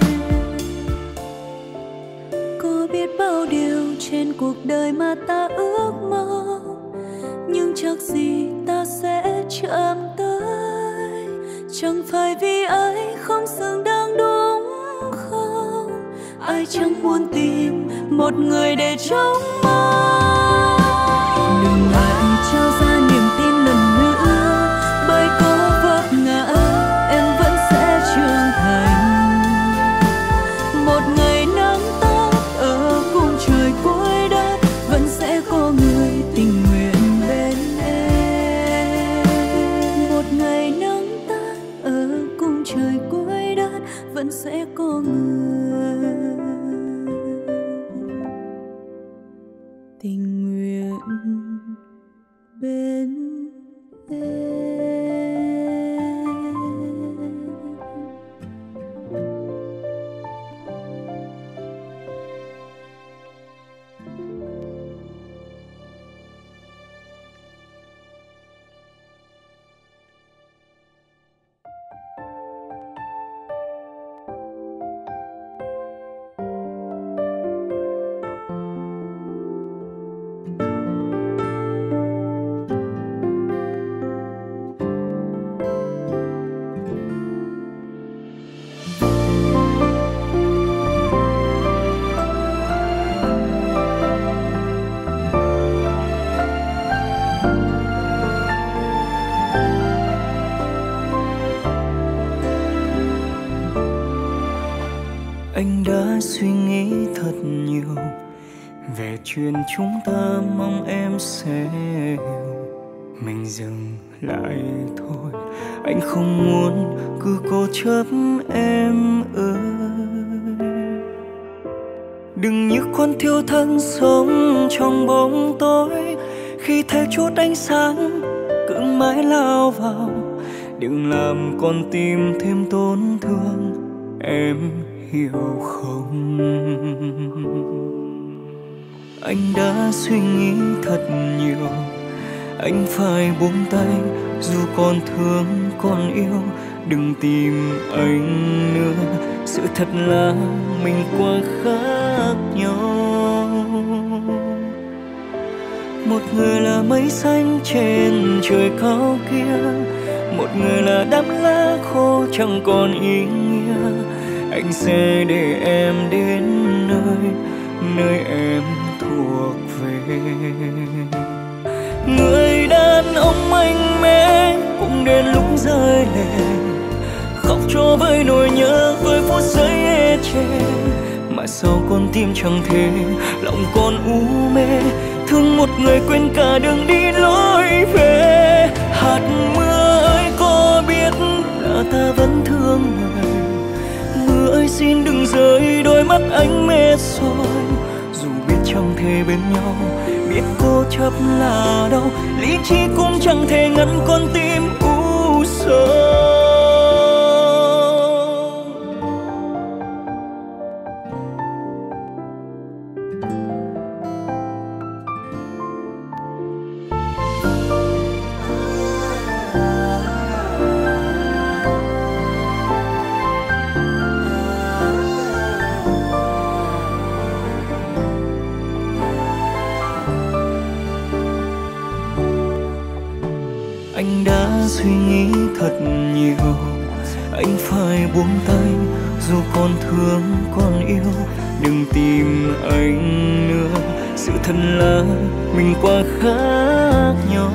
Speaker 2: Có biết bao điều trên cuộc đời mà ta ước mơ, nhưng chắc gì ta sẽ chạm tới. Chẳng phải vì ai không xứng đáng đúng không? Ai chẳng muốn tìm một người để trông mong. Đừng ngại trao ra niềm tin lần nữa, bởi có vấp ngã em vẫn sẽ trưởng thành. Một ngày nắng tắt ở cung trời cuối đất, vẫn sẽ có người tình nguyện bên em. Một ngày nắng tắt ở cung trời cuối đất, vẫn sẽ có người tình nguyện bên em.
Speaker 5: Anh đã suy nghĩ thật nhiều về chuyện chúng ta, mong em sẽ hiểu. Mình dừng lại thôi, anh không muốn cứ cố chấp em ơi. Đừng như con thiêu thân sống trong bóng tối, khi thấy chút ánh sáng cứ mãi lao vào. Đừng làm con tim thêm tổn thương, em hiểu không? Anh đã suy nghĩ thật nhiều, anh phải buông tay. Dù còn thương còn yêu, đừng tìm anh nữa. Sự thật là mình quá khác nhau. Một người là mây xanh trên trời cao kia, một người là đám lá khô chẳng còn ý nghĩa. Anh sẽ để em đến nơi, nơi em thuộc về. Người đàn ông mạnh mẽ cũng đến lúc rơi lệ, khóc cho với nỗi nhớ, với phút giây ê chề. Mà sao con tim chẳng thể, lòng con u mê, thương một người quên cả đường đi lối về. Hạt mưa ơi có biết là ta vẫn thương người, mưa ơi xin đừng rơi, đôi mắt anh mệt rồi. Dù biết chẳng thể bên nhau, biết cố chấp là đau, lý trí cũng chẳng thể ngăn con tim u sầu. Anh đã suy nghĩ thật nhiều, anh phải buông tay. Dù còn thương còn yêu, đừng tìm anh nữa. Sự thật là mình quá khác nhau.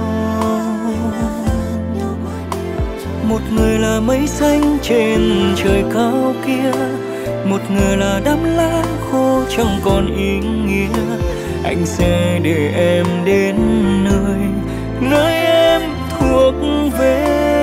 Speaker 5: Một người là mây xanh trên trời cao kia, một người là đám lá khô chẳng còn ý nghĩa. Anh sẽ để em đến nơi, nơi em thuộc về.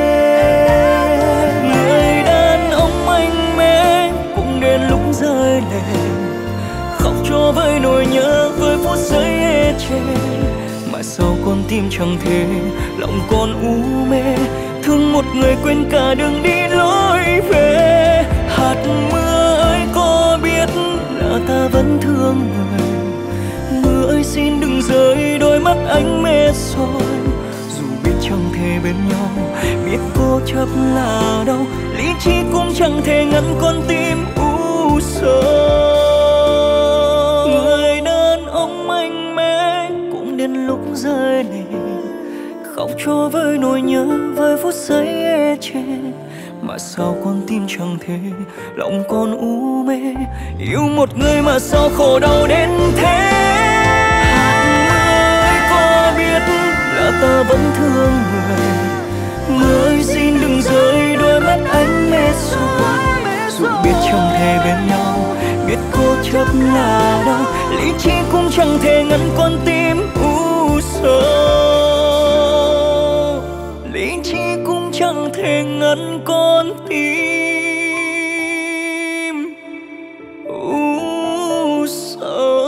Speaker 5: Người đàn ông mạnh mẽ cũng đến lúc rơi lệ, khóc cho với nỗi nhớ, với phút giây ê chề. Mà sao con tim chẳng thể, lòng con u mê, thương một người quên cả đường đi lối về. Hạt mưa ơi có biết là ta vẫn thương người, mưa ơi xin đừng rơi, đôi mắt anh mệt rồi. Chẳng thể bên nhau, biết cố chấp là đau, lý trí cũng chẳng thể ngăn con tim u sầu. Người đàn ông mạnh mẽ cũng đến lúc rơi lệ, khóc cho với nỗi nhớ, với phút giây ê chề. Mà sao con tim chẳng thể, lòng con u mê, yêu một người mà sao khổ đau đến thế. Là ta vẫn thương người, mưa ơi xin đừng rơi, đôi mắt anh mệt rồi. Dù biết chẳng thể bên nhau, biết cố chấp là đau, lý trí cũng chẳng thể ngăn con tim u sầu. Lý trí cũng chẳng thể ngăn con tim u sầu.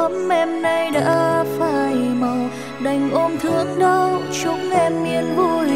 Speaker 3: Đành ôm thương đau chúc em yên vui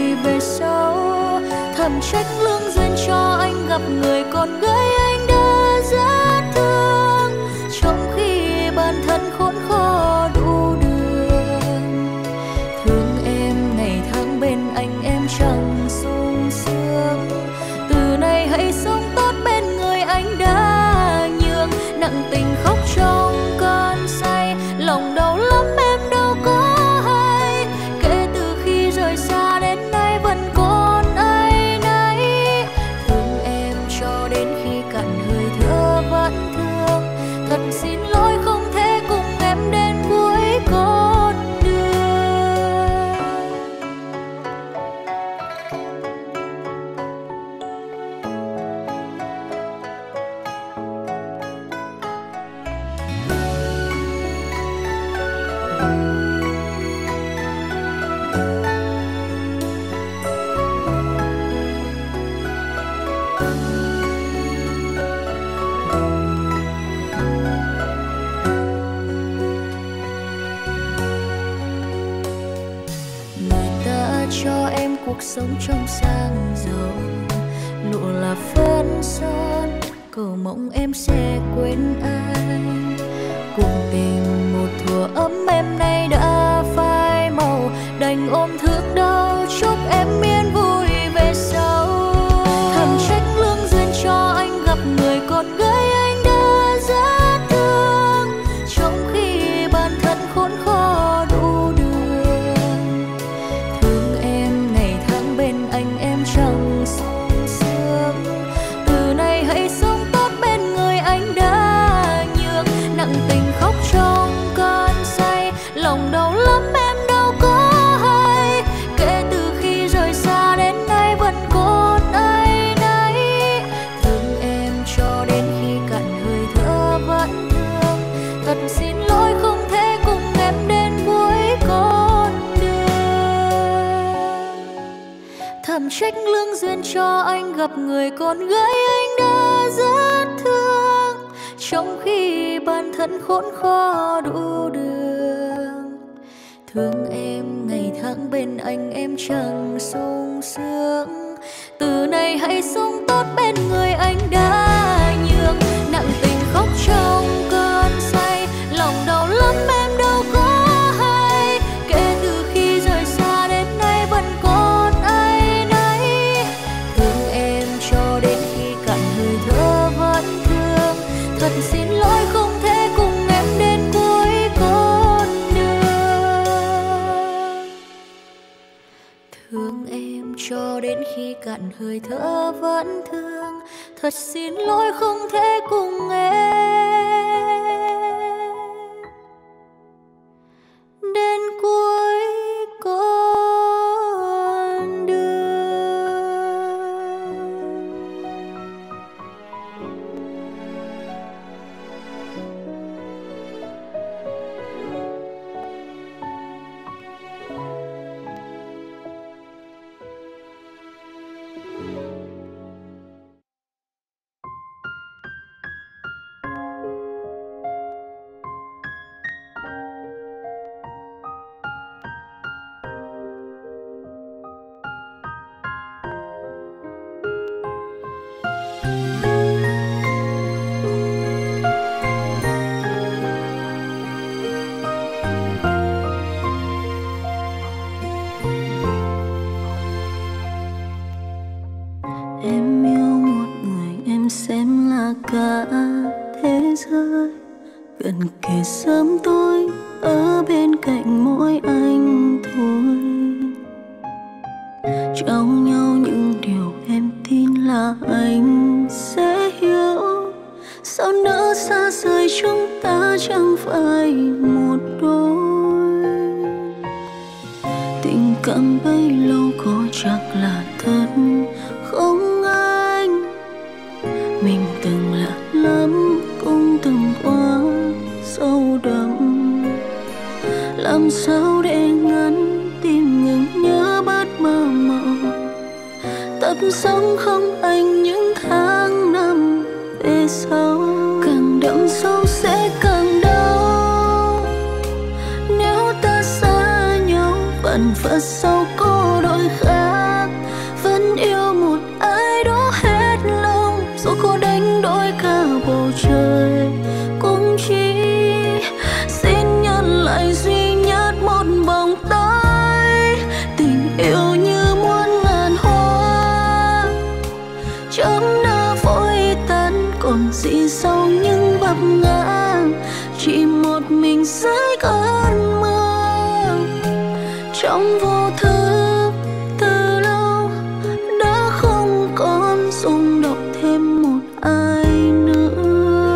Speaker 3: thầm trách lương duyên cho anh gặp người con gái anh đã rất thương, trong khi bản thân khốn khó đủ đường. Thương em ngày tháng bên anh em chẳng sung sướng, từ nay hãy sống tốt bên người anh đã nhường. Nặng tình khóc trong cơn say, lòng đau lắm em đâu có hay, kể từ khi rời xa đến nay vẫn còn áy náy. Thương em cho đến khi cạn hơi thở vẫn thương, thật xin lỗi không thể cùng em đến cuối con đường. Cho em cuộc sống trong sang giàu, lụa là phấn son, cầu mong em sẽ quên anh. Cuộc tình một thuở ấm em nay đã phai màu, đành ôm thước đau chúc em yên vui về sau. Thầm trách lương duyên cho anh gặp người con gái anh đã rất thương, trong khi bản thân khốn khó đủ đường. Anh em chẳng sung sướng, từ nay hãy sống tốt bên người anh đã nhường. Nặng tình khóc trong cơn say, lòng đau lắm em đâu có hay, kể từ khi rời xa đến nay vẫn còn áy náy. Thương em cho đến khi cạn hơi thở vẫn thương, thật xin lỗi không thể cùng em đến cuối con đường. Thầm trách lương duyên cho anh gặp người con gái anh đã rất thương, trong khi bản thân khốn khó đủ đường. Thương em ngày tháng bên anh em chẳng sung sướng, từ nay hãy sống tốt bên người anh đã nhường. Nặng tình khóc trong cơn say, lòng đau lắm em đâu có hay, kể từ khi rời xa đến nay vẫn còn áy náy. Thương em cho đến khi cạn hơi thở vẫn thương, thật xin lỗi không thể cùng em đến cuối con đường. Thương em cho đến khi cạn hơi thở vẫn thương, thật xin lỗi không thể cùng em đến cuối con đường.
Speaker 2: Em yêu một người em xem là cả thế giới, gần kề sớm tối ở bên cạnh mỗi anh thôi. Trong nhau những điều em tin là anh sẽ hiểu, sao nỡ xa rời chúng ta chẳng phải một đôi. Tình cảm bấy lâu có chắc là thật không anh, mình từng lạ lắm cũng từng quá sâu đậm. Làm sao để ngăn tim ngừng nhớ bớt mơ mộng, tập sống không anh những tháng năm về sau. Càng đậm sâu sẽ càng đau, nếu ta xa nhau vạn vật sau có đôi khác. Vẫn yêu một gì sau những vấp ngã, chỉ một mình dưới cơn mưa. Trong vô thức từ lâu đã không còn rung động thêm một ai nữa.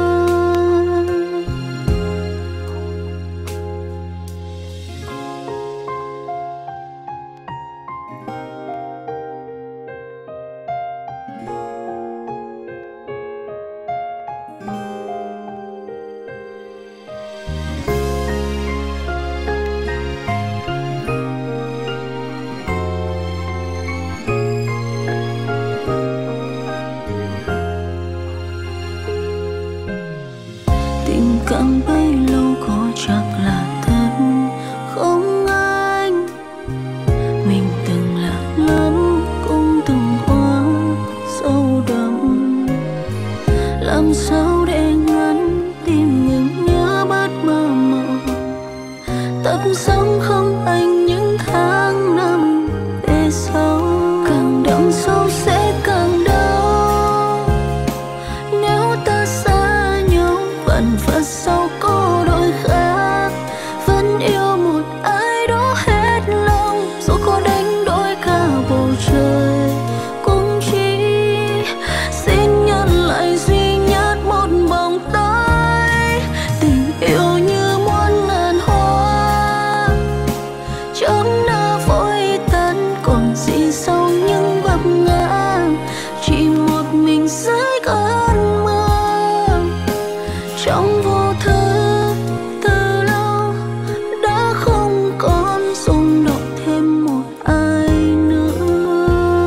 Speaker 2: Tình cảm bấy lâu có chắc là thật không anh? Mình từng lạc lắm cũng từng hoang sâu đậm. Làm sao để ngăn tim ngừng nhớ bớt mơ mộng, tập sống không anh những tháng năm về sau. Càng đậm sâu sẽ càng đau, nếu ta xa nhau phận phật sau có đôi khác. Vẫn yêu một ai đó hết lòng, dù có đánh đổi cả bầu trời cũng chỉ xin nhận lại duy nhất một vòng tay. Tình yêu như muôn ngàn hoa chớm nở vội tàn, còn gì sau những vấp ngã, chỉ một mình dưới cơn mưa. Trong vô thức từ lâu đã không còn rung động thêm một ai nữa.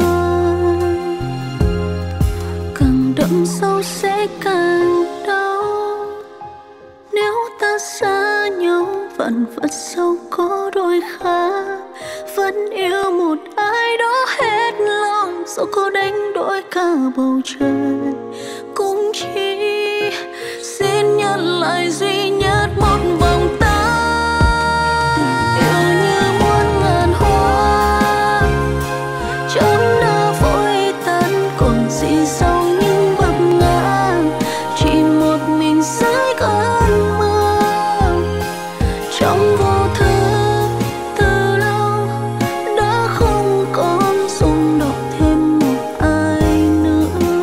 Speaker 2: Càng đậm sâu sẽ càng đau, nếu ta xa nhau phận phật sau có đôi khác. Vẫn yêu một ai đó hết lòng, dẫu có đánh đổi cả bầu trời cũng chỉ xin nhận lại duy nhất một vòng tay. Tình yêu như muôn ngàn hoa chớm nở vội tàn, còn gì sau những vấp ngã, chỉ một mình dưới cơn mưa. Trong vô thức từ lâu đã không còn rung động thêm một ai nữa.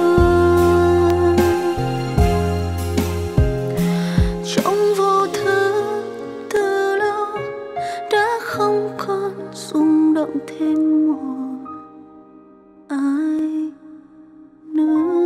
Speaker 2: Trong vô thức từ lâu đã không còn rung động thêm một ai nữa.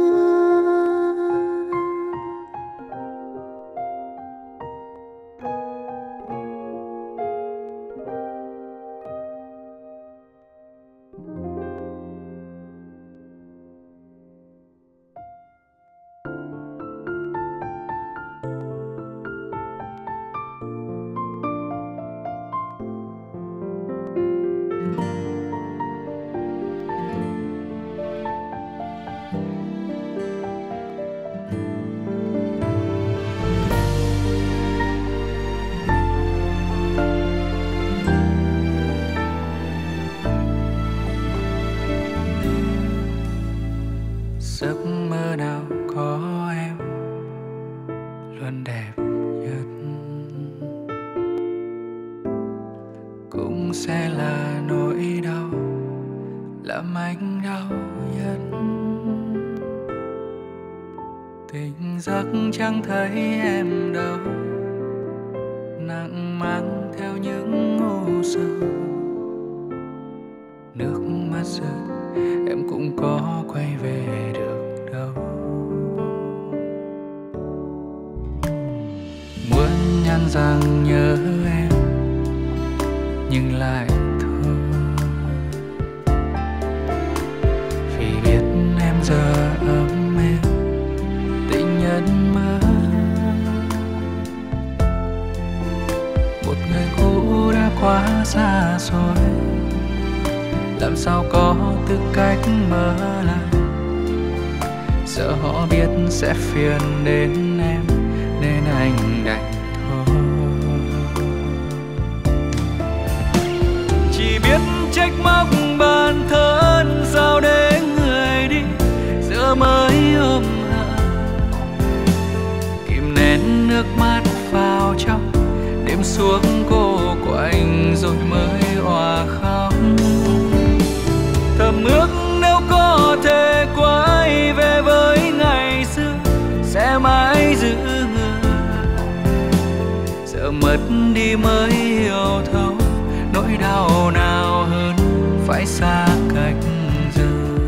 Speaker 5: Giấc mơ nào có em luôn đẹp nhất, cũng sẽ là nỗi đau làm anh đau nhất. Tỉnh giấc chẳng thấy em đâu, nặng mang theo những u sầu. Nước mắt rơi em cũng có quay về được đâu. Muốn nhắn rằng nhớ em nhưng lại thôi, vì biết em giờ ấm êm tình nhân mơ. Một người cũ đã quá xa rồi, làm sao có tư cách mở lại. Sợ họ biết sẽ phiền đến em nên anh đành thôi. Chỉ biết trách móc bản thân, sao để người đi giờ mới ôm hận. nước mắt vào trong đêm xuống cô quạnh rồi mới òa khóc. Thầm ước nếu có thể quay về với ngày xưa sẽ mãi giữ người. Giờ mất đi mới hiểu thấu nỗi đau nào hơn phải xa cách giờ.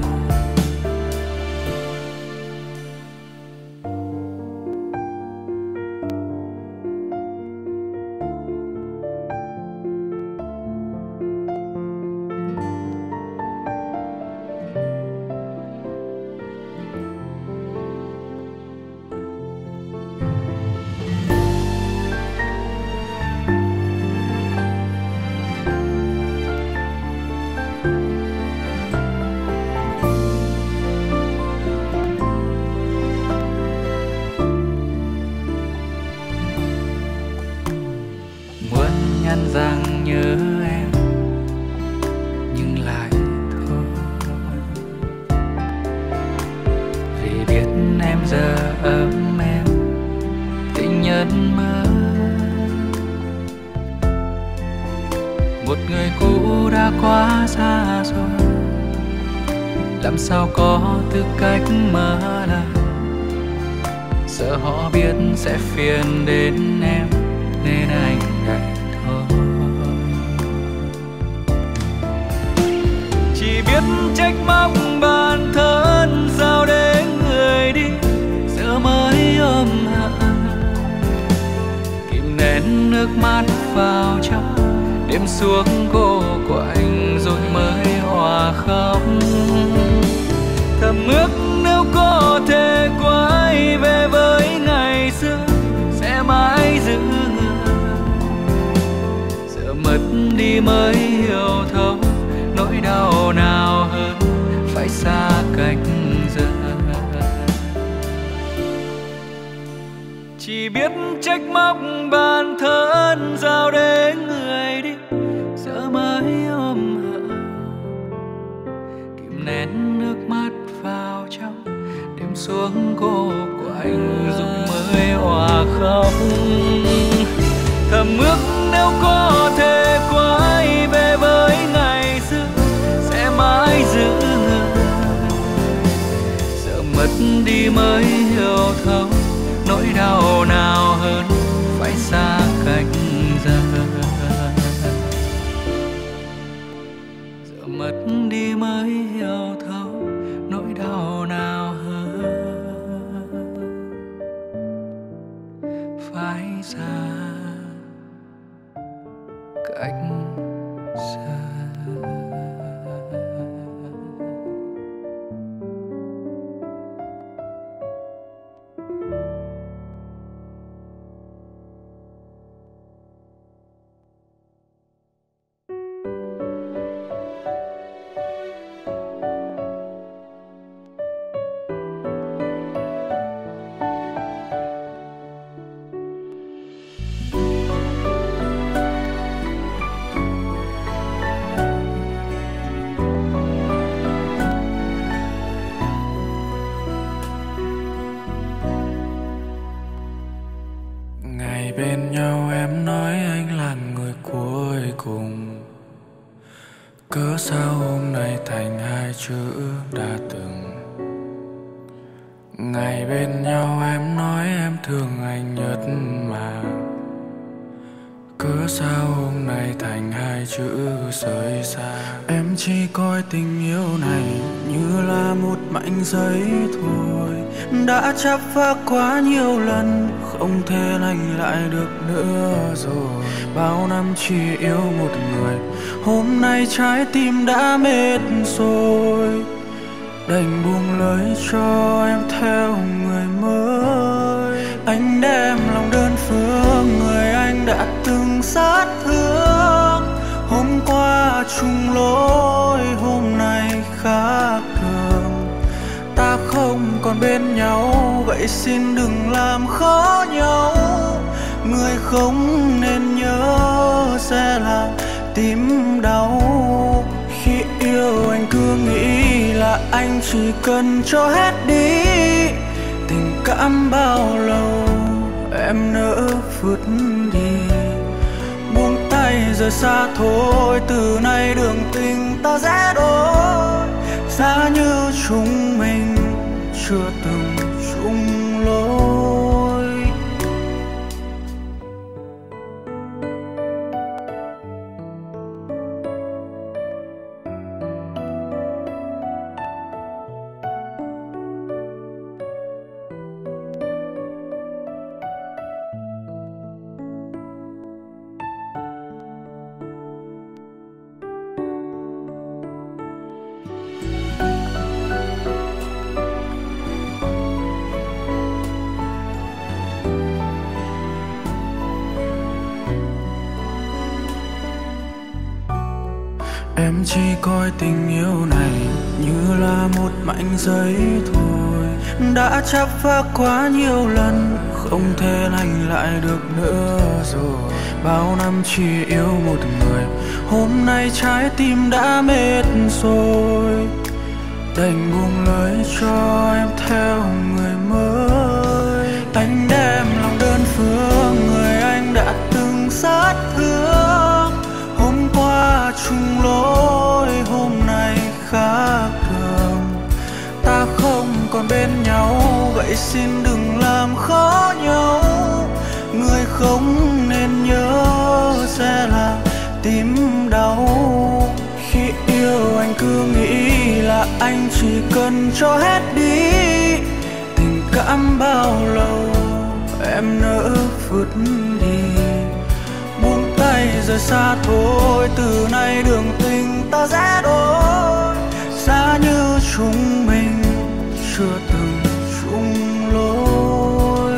Speaker 5: Rằng nhớ em nhưng lại thôi, vì biết em giờ ấm em tình nhân mơ. Một người cũ đã quá xa rồi, làm sao có tư cách mở lời. Sợ họ biết sẽ phiền đến em nên anh đành chỉ biết trách móc bản thân sao để người đi giờ mới ôm hận. Kìm nén nước mắt vào trong đêm xuống cô quạnh rồi mới hòa khóc. Thầm ước nếu có thể quay về với ngày xưa sẽ mãi giữ người. Giờ mất đi mới hiểu thấu nỗi đau nào hơn phải xa cách giờ. Chỉ biết trách móc bản thân sao để người đi giờ mới ôm hận. Kìm nén nước mắt vào trong đêm xuống cô quạnh rồi mới hòa khóc. Thầm ước nếu có thể quay về với ngày xưa sẽ mãi giữ người. Giờ mất đi mới hiểu thấu nỗi đau nào hơn phải xa cách giờ. Giờ mất đi mới hiểu thấu nỗi đau nào hơn phải xa cách xa. Bên nhau em nói anh là người cuối cùng, cớ sao hôm nay thành hai chữ đã từng. Ngày bên nhau em nói em thương anh nhất mà, cớ sao hôm nay thành hai chữ rời xa. Em chỉ coi tình yêu này như là một mảnh giấy thôi, đã chắp phá quá nhiều lần không thể lành lại được nữa rồi. Bao năm chỉ yêu một người, hôm nay trái tim đã mệt rồi, đành buông lời cho em theo người mới. Anh đem lòng đơn phương người anh đã từng sát thương, hôm qua chung lối hôm nay khác thường. Ta không còn bên nhau vậy xin đừng làm khó nhau, người không nên nhớ sẽ là tim đau. Khi yêu anh cứ nghĩ là anh chỉ cần cho hết đi tình cảm bao lâu em nỡ vượt đi. Buông tay rời xa thôi, từ nay đường tình ta sẽ đôi, giá như chúng mình chưa từng chung lối. Em chỉ coi tình yêu này như là một mảnh giấy thôi, đã chắp vác quá nhiều lần, không thể lành lại được nữa rồi. Bao năm chỉ yêu một người, hôm nay trái tim đã mệt rồi, đành buông lời cho em theo người mới. Anh đem lòng đơn phương người anh đã từng sát thương, hôm qua chung lối hôm nay khác thường. Ta không còn bên nhau, vậy xin đừng làm khó nhau. Người không nên nhớ sẽ là tim đau. Khi yêu anh cứ nghĩ là anh chỉ cần cho hết đi, tình cảm bao lâu em nỡ vượt đi. Buông tay rời xa thôi, từ nay đường tình ta sẽ đôi, giá như chúng mình chưa từng chung lối.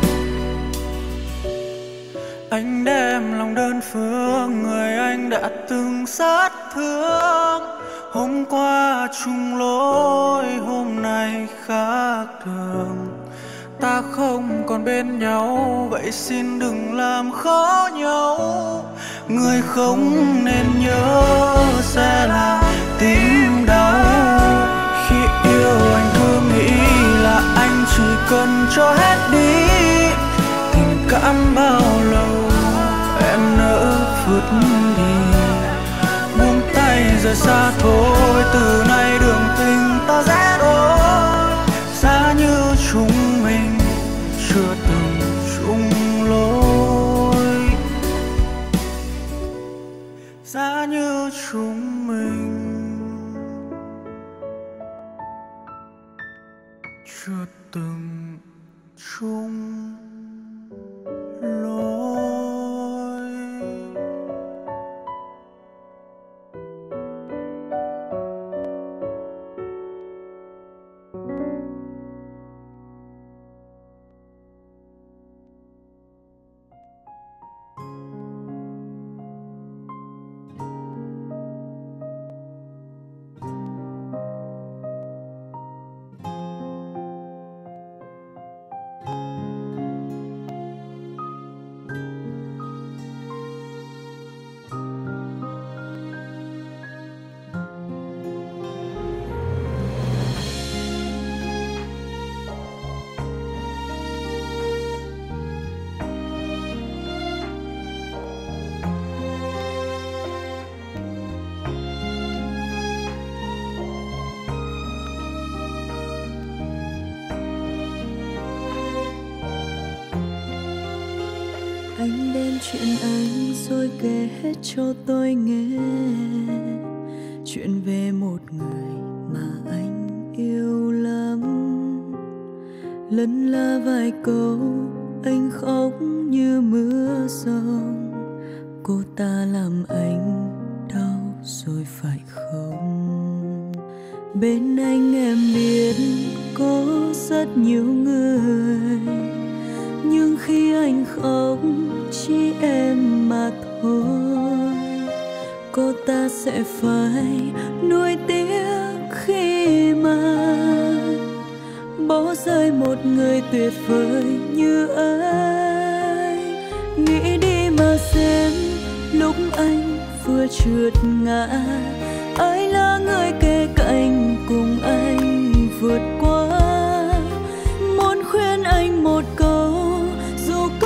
Speaker 5: Anh đem lòng đơn phương người anh đã từng sát thương, hôm qua chung lối hôm nay khác thường. Ta không còn bên nhau, vậy xin đừng làm khó nhau. Người không nên nhớ sẽ là tim đau. Khi yêu anh cứ nghĩ là anh chỉ cần cho hết đi, tình cảm bao lâu em nỡ vượt đi. Buông tay rời xa thôi, từ nay đường tình ta sẽ đôi, giá như chúng mình chưa từng chung lối, giá như chúng mình chưa từng chung lối.
Speaker 2: Anh đem chuyện anh rồi kể hết cho tôi nghe, chuyện về một người mà anh yêu lắm. Lân la vài câu anh khóc như mưa rông, cô ta làm anh đau rồi phải không? Bên anh em biết có rất nhiều người, nhưng khi anh khóc chỉ em mà thôi. Cô ta sẽ phải nuối tiếc khi mà bỏ rơi một người tuyệt vời như anh. Nghĩ đi mà xem, lúc anh vừa trượt ngã, ai là người kề cạnh cùng anh vượt qua. Muốn khuyên anh một câu, dù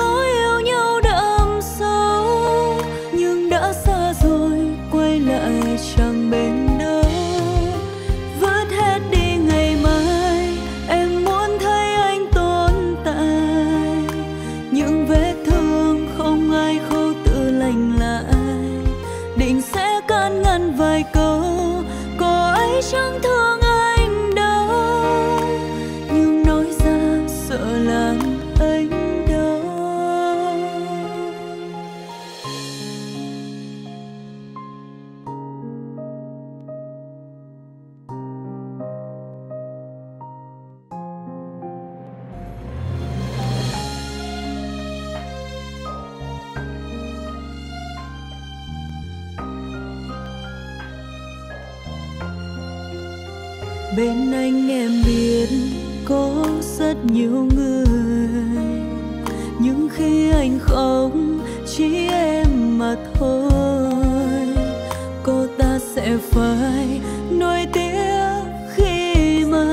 Speaker 2: Bên anh em biết có rất nhiều người, nhưng khi anh khóc chỉ em mà thôi. Cô ta sẽ phải nuối tiếc khi mà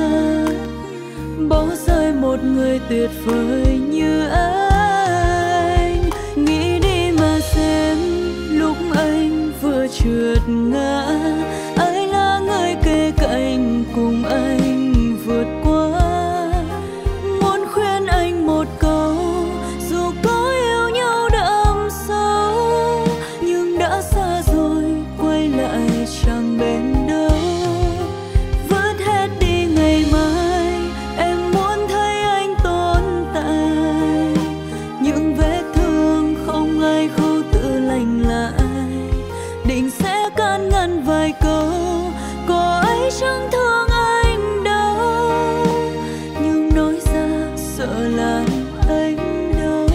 Speaker 2: bỏ rơi một người tuyệt vời như anh. Nghĩ đi mà xem, lúc anh vừa trượt ngã, ai là người kề cạnh cùng anh vượt qua. Muốn khuyên anh một câu, dù có yêu nhau đậm sâu, nhưng đã xa rồi quay lại chẳng bên đâu. Vớt hết đi ngày mai, em muốn thấy anh tồn tại. Những vết thương không ai khâu tự lành lại, định sẽ can ngăn vài câu, cô ấy chẳng thương anh đâu, nhưng nói ra sợ làm anh đau.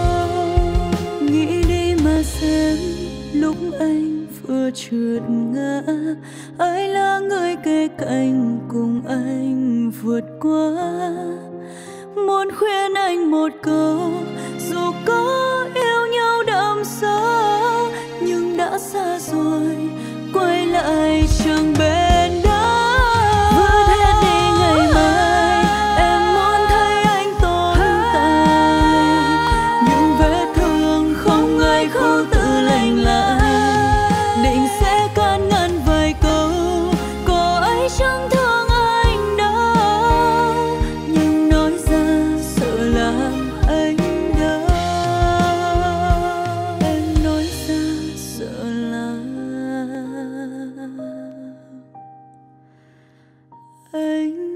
Speaker 2: Nghĩ đi mà xem, lúc anh vừa trượt ngã, ai là người kề cạnh cùng anh vượt qua. Muốn khuyên anh một câu, dù có yêu nhau đậm sâu, nhưng đã xa rồi quay lại chẳng bên đó. Vớt hết đi ngày mai, em muốn thấy anh tồn tại. Những vết thương không ai khâu tự lành lại, định sẽ can ngăn vài câu, cô ấy chẳng thương anh đâu, nhưng nói ra sợ làm anh đau. Em nói ra sợ làm anh đau.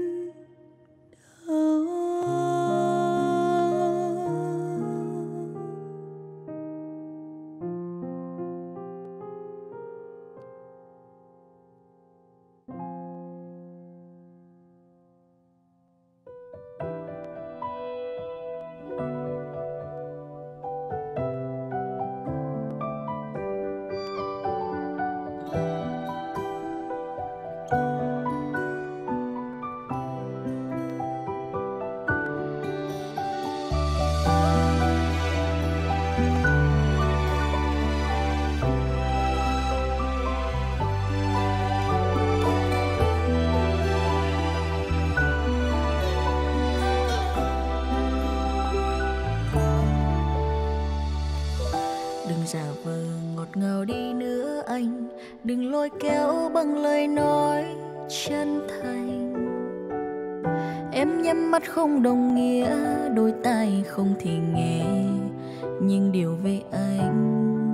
Speaker 3: Đừng giả vờ ngọt ngào đi nữa anh, đừng lôi kéo bằng lời nói chân thành. Em nhắm mắt không đồng nghĩa, đôi tai không thì nghe những điều về anh.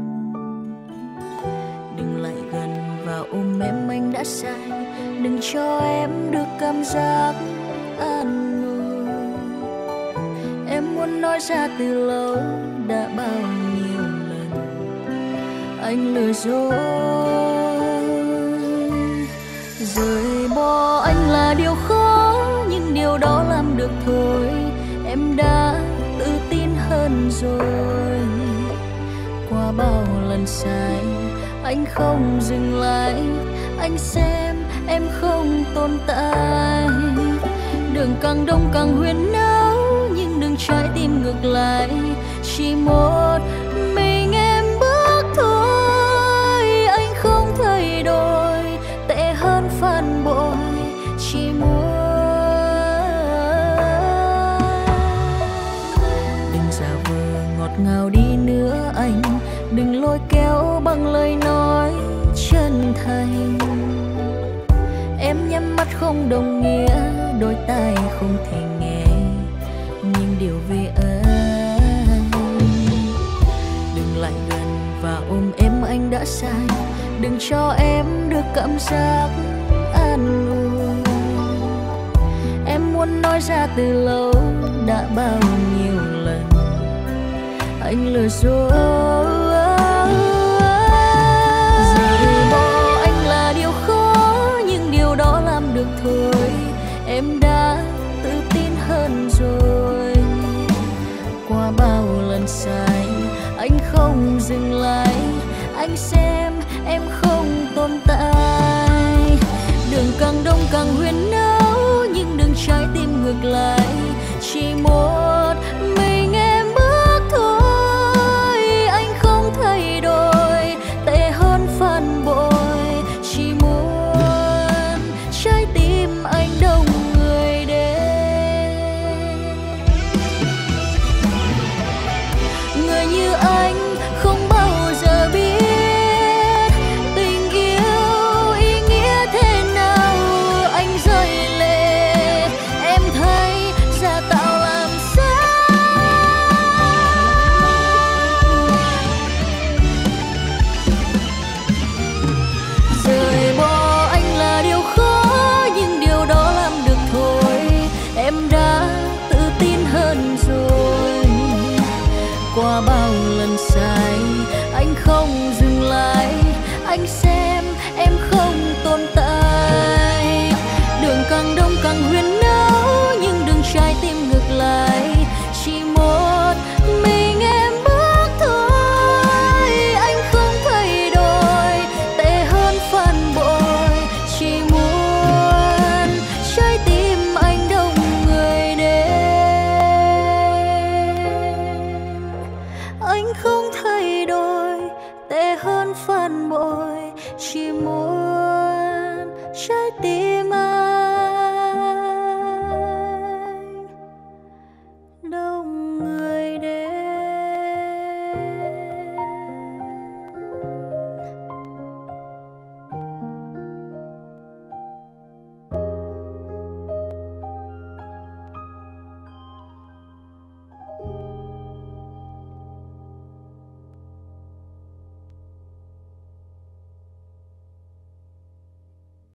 Speaker 3: Đừng lại gần và ôm em, anh đã sai. Đừng cho em được cảm giác an ủi. Em muốn nói ra từ lâu, đã bao nhiêu lần anh lừa dối. Rời bỏ anh là điều khó, nhưng điều đó làm được thôi. Em đã tự tin hơn rồi. Qua bao lần sai, anh không dừng lại. Anh xem em không tồn tại. Đường càng đông càng huyên náo, nhưng đường trái tim ngược lại. Chỉ một mình em bước thôi. Anh không thay đổi, tệ hơn phản bội. Chỉ muốn đừng giả vờ ngọt ngào đi nữa anh. Đừng lôi kéo bằng lời nói chân thành. Em nhắm mắt không đồng nghĩa, đôi tai không thể nghe những điều về anh. Đừng lại gần và ôm em, anh đã sai. Đừng cho em được cảm giác an ủi. Em muốn nói ra từ lâu, đã bao nhiêu lần anh lừa dối. Rời bỏ anh là điều khó, nhưng điều đó làm được thôi. Em đã tự tin hơn rồi. Qua bao lần sai, anh không dừng lại. Anh xem em không tồn tại. Đường càng đông càng huyên anh xem em không tồn tại. Đường càng đông càng huyên náo, nhưng đường trái tim ngược lại chỉ một mình em bước thôi. Anh không thay đổi, tệ hơn phản bội, chỉ muốn trái tim anh đông người đến. Anh không thay đổi, tệ hơn phản bội, chỉ muốn trái tim anh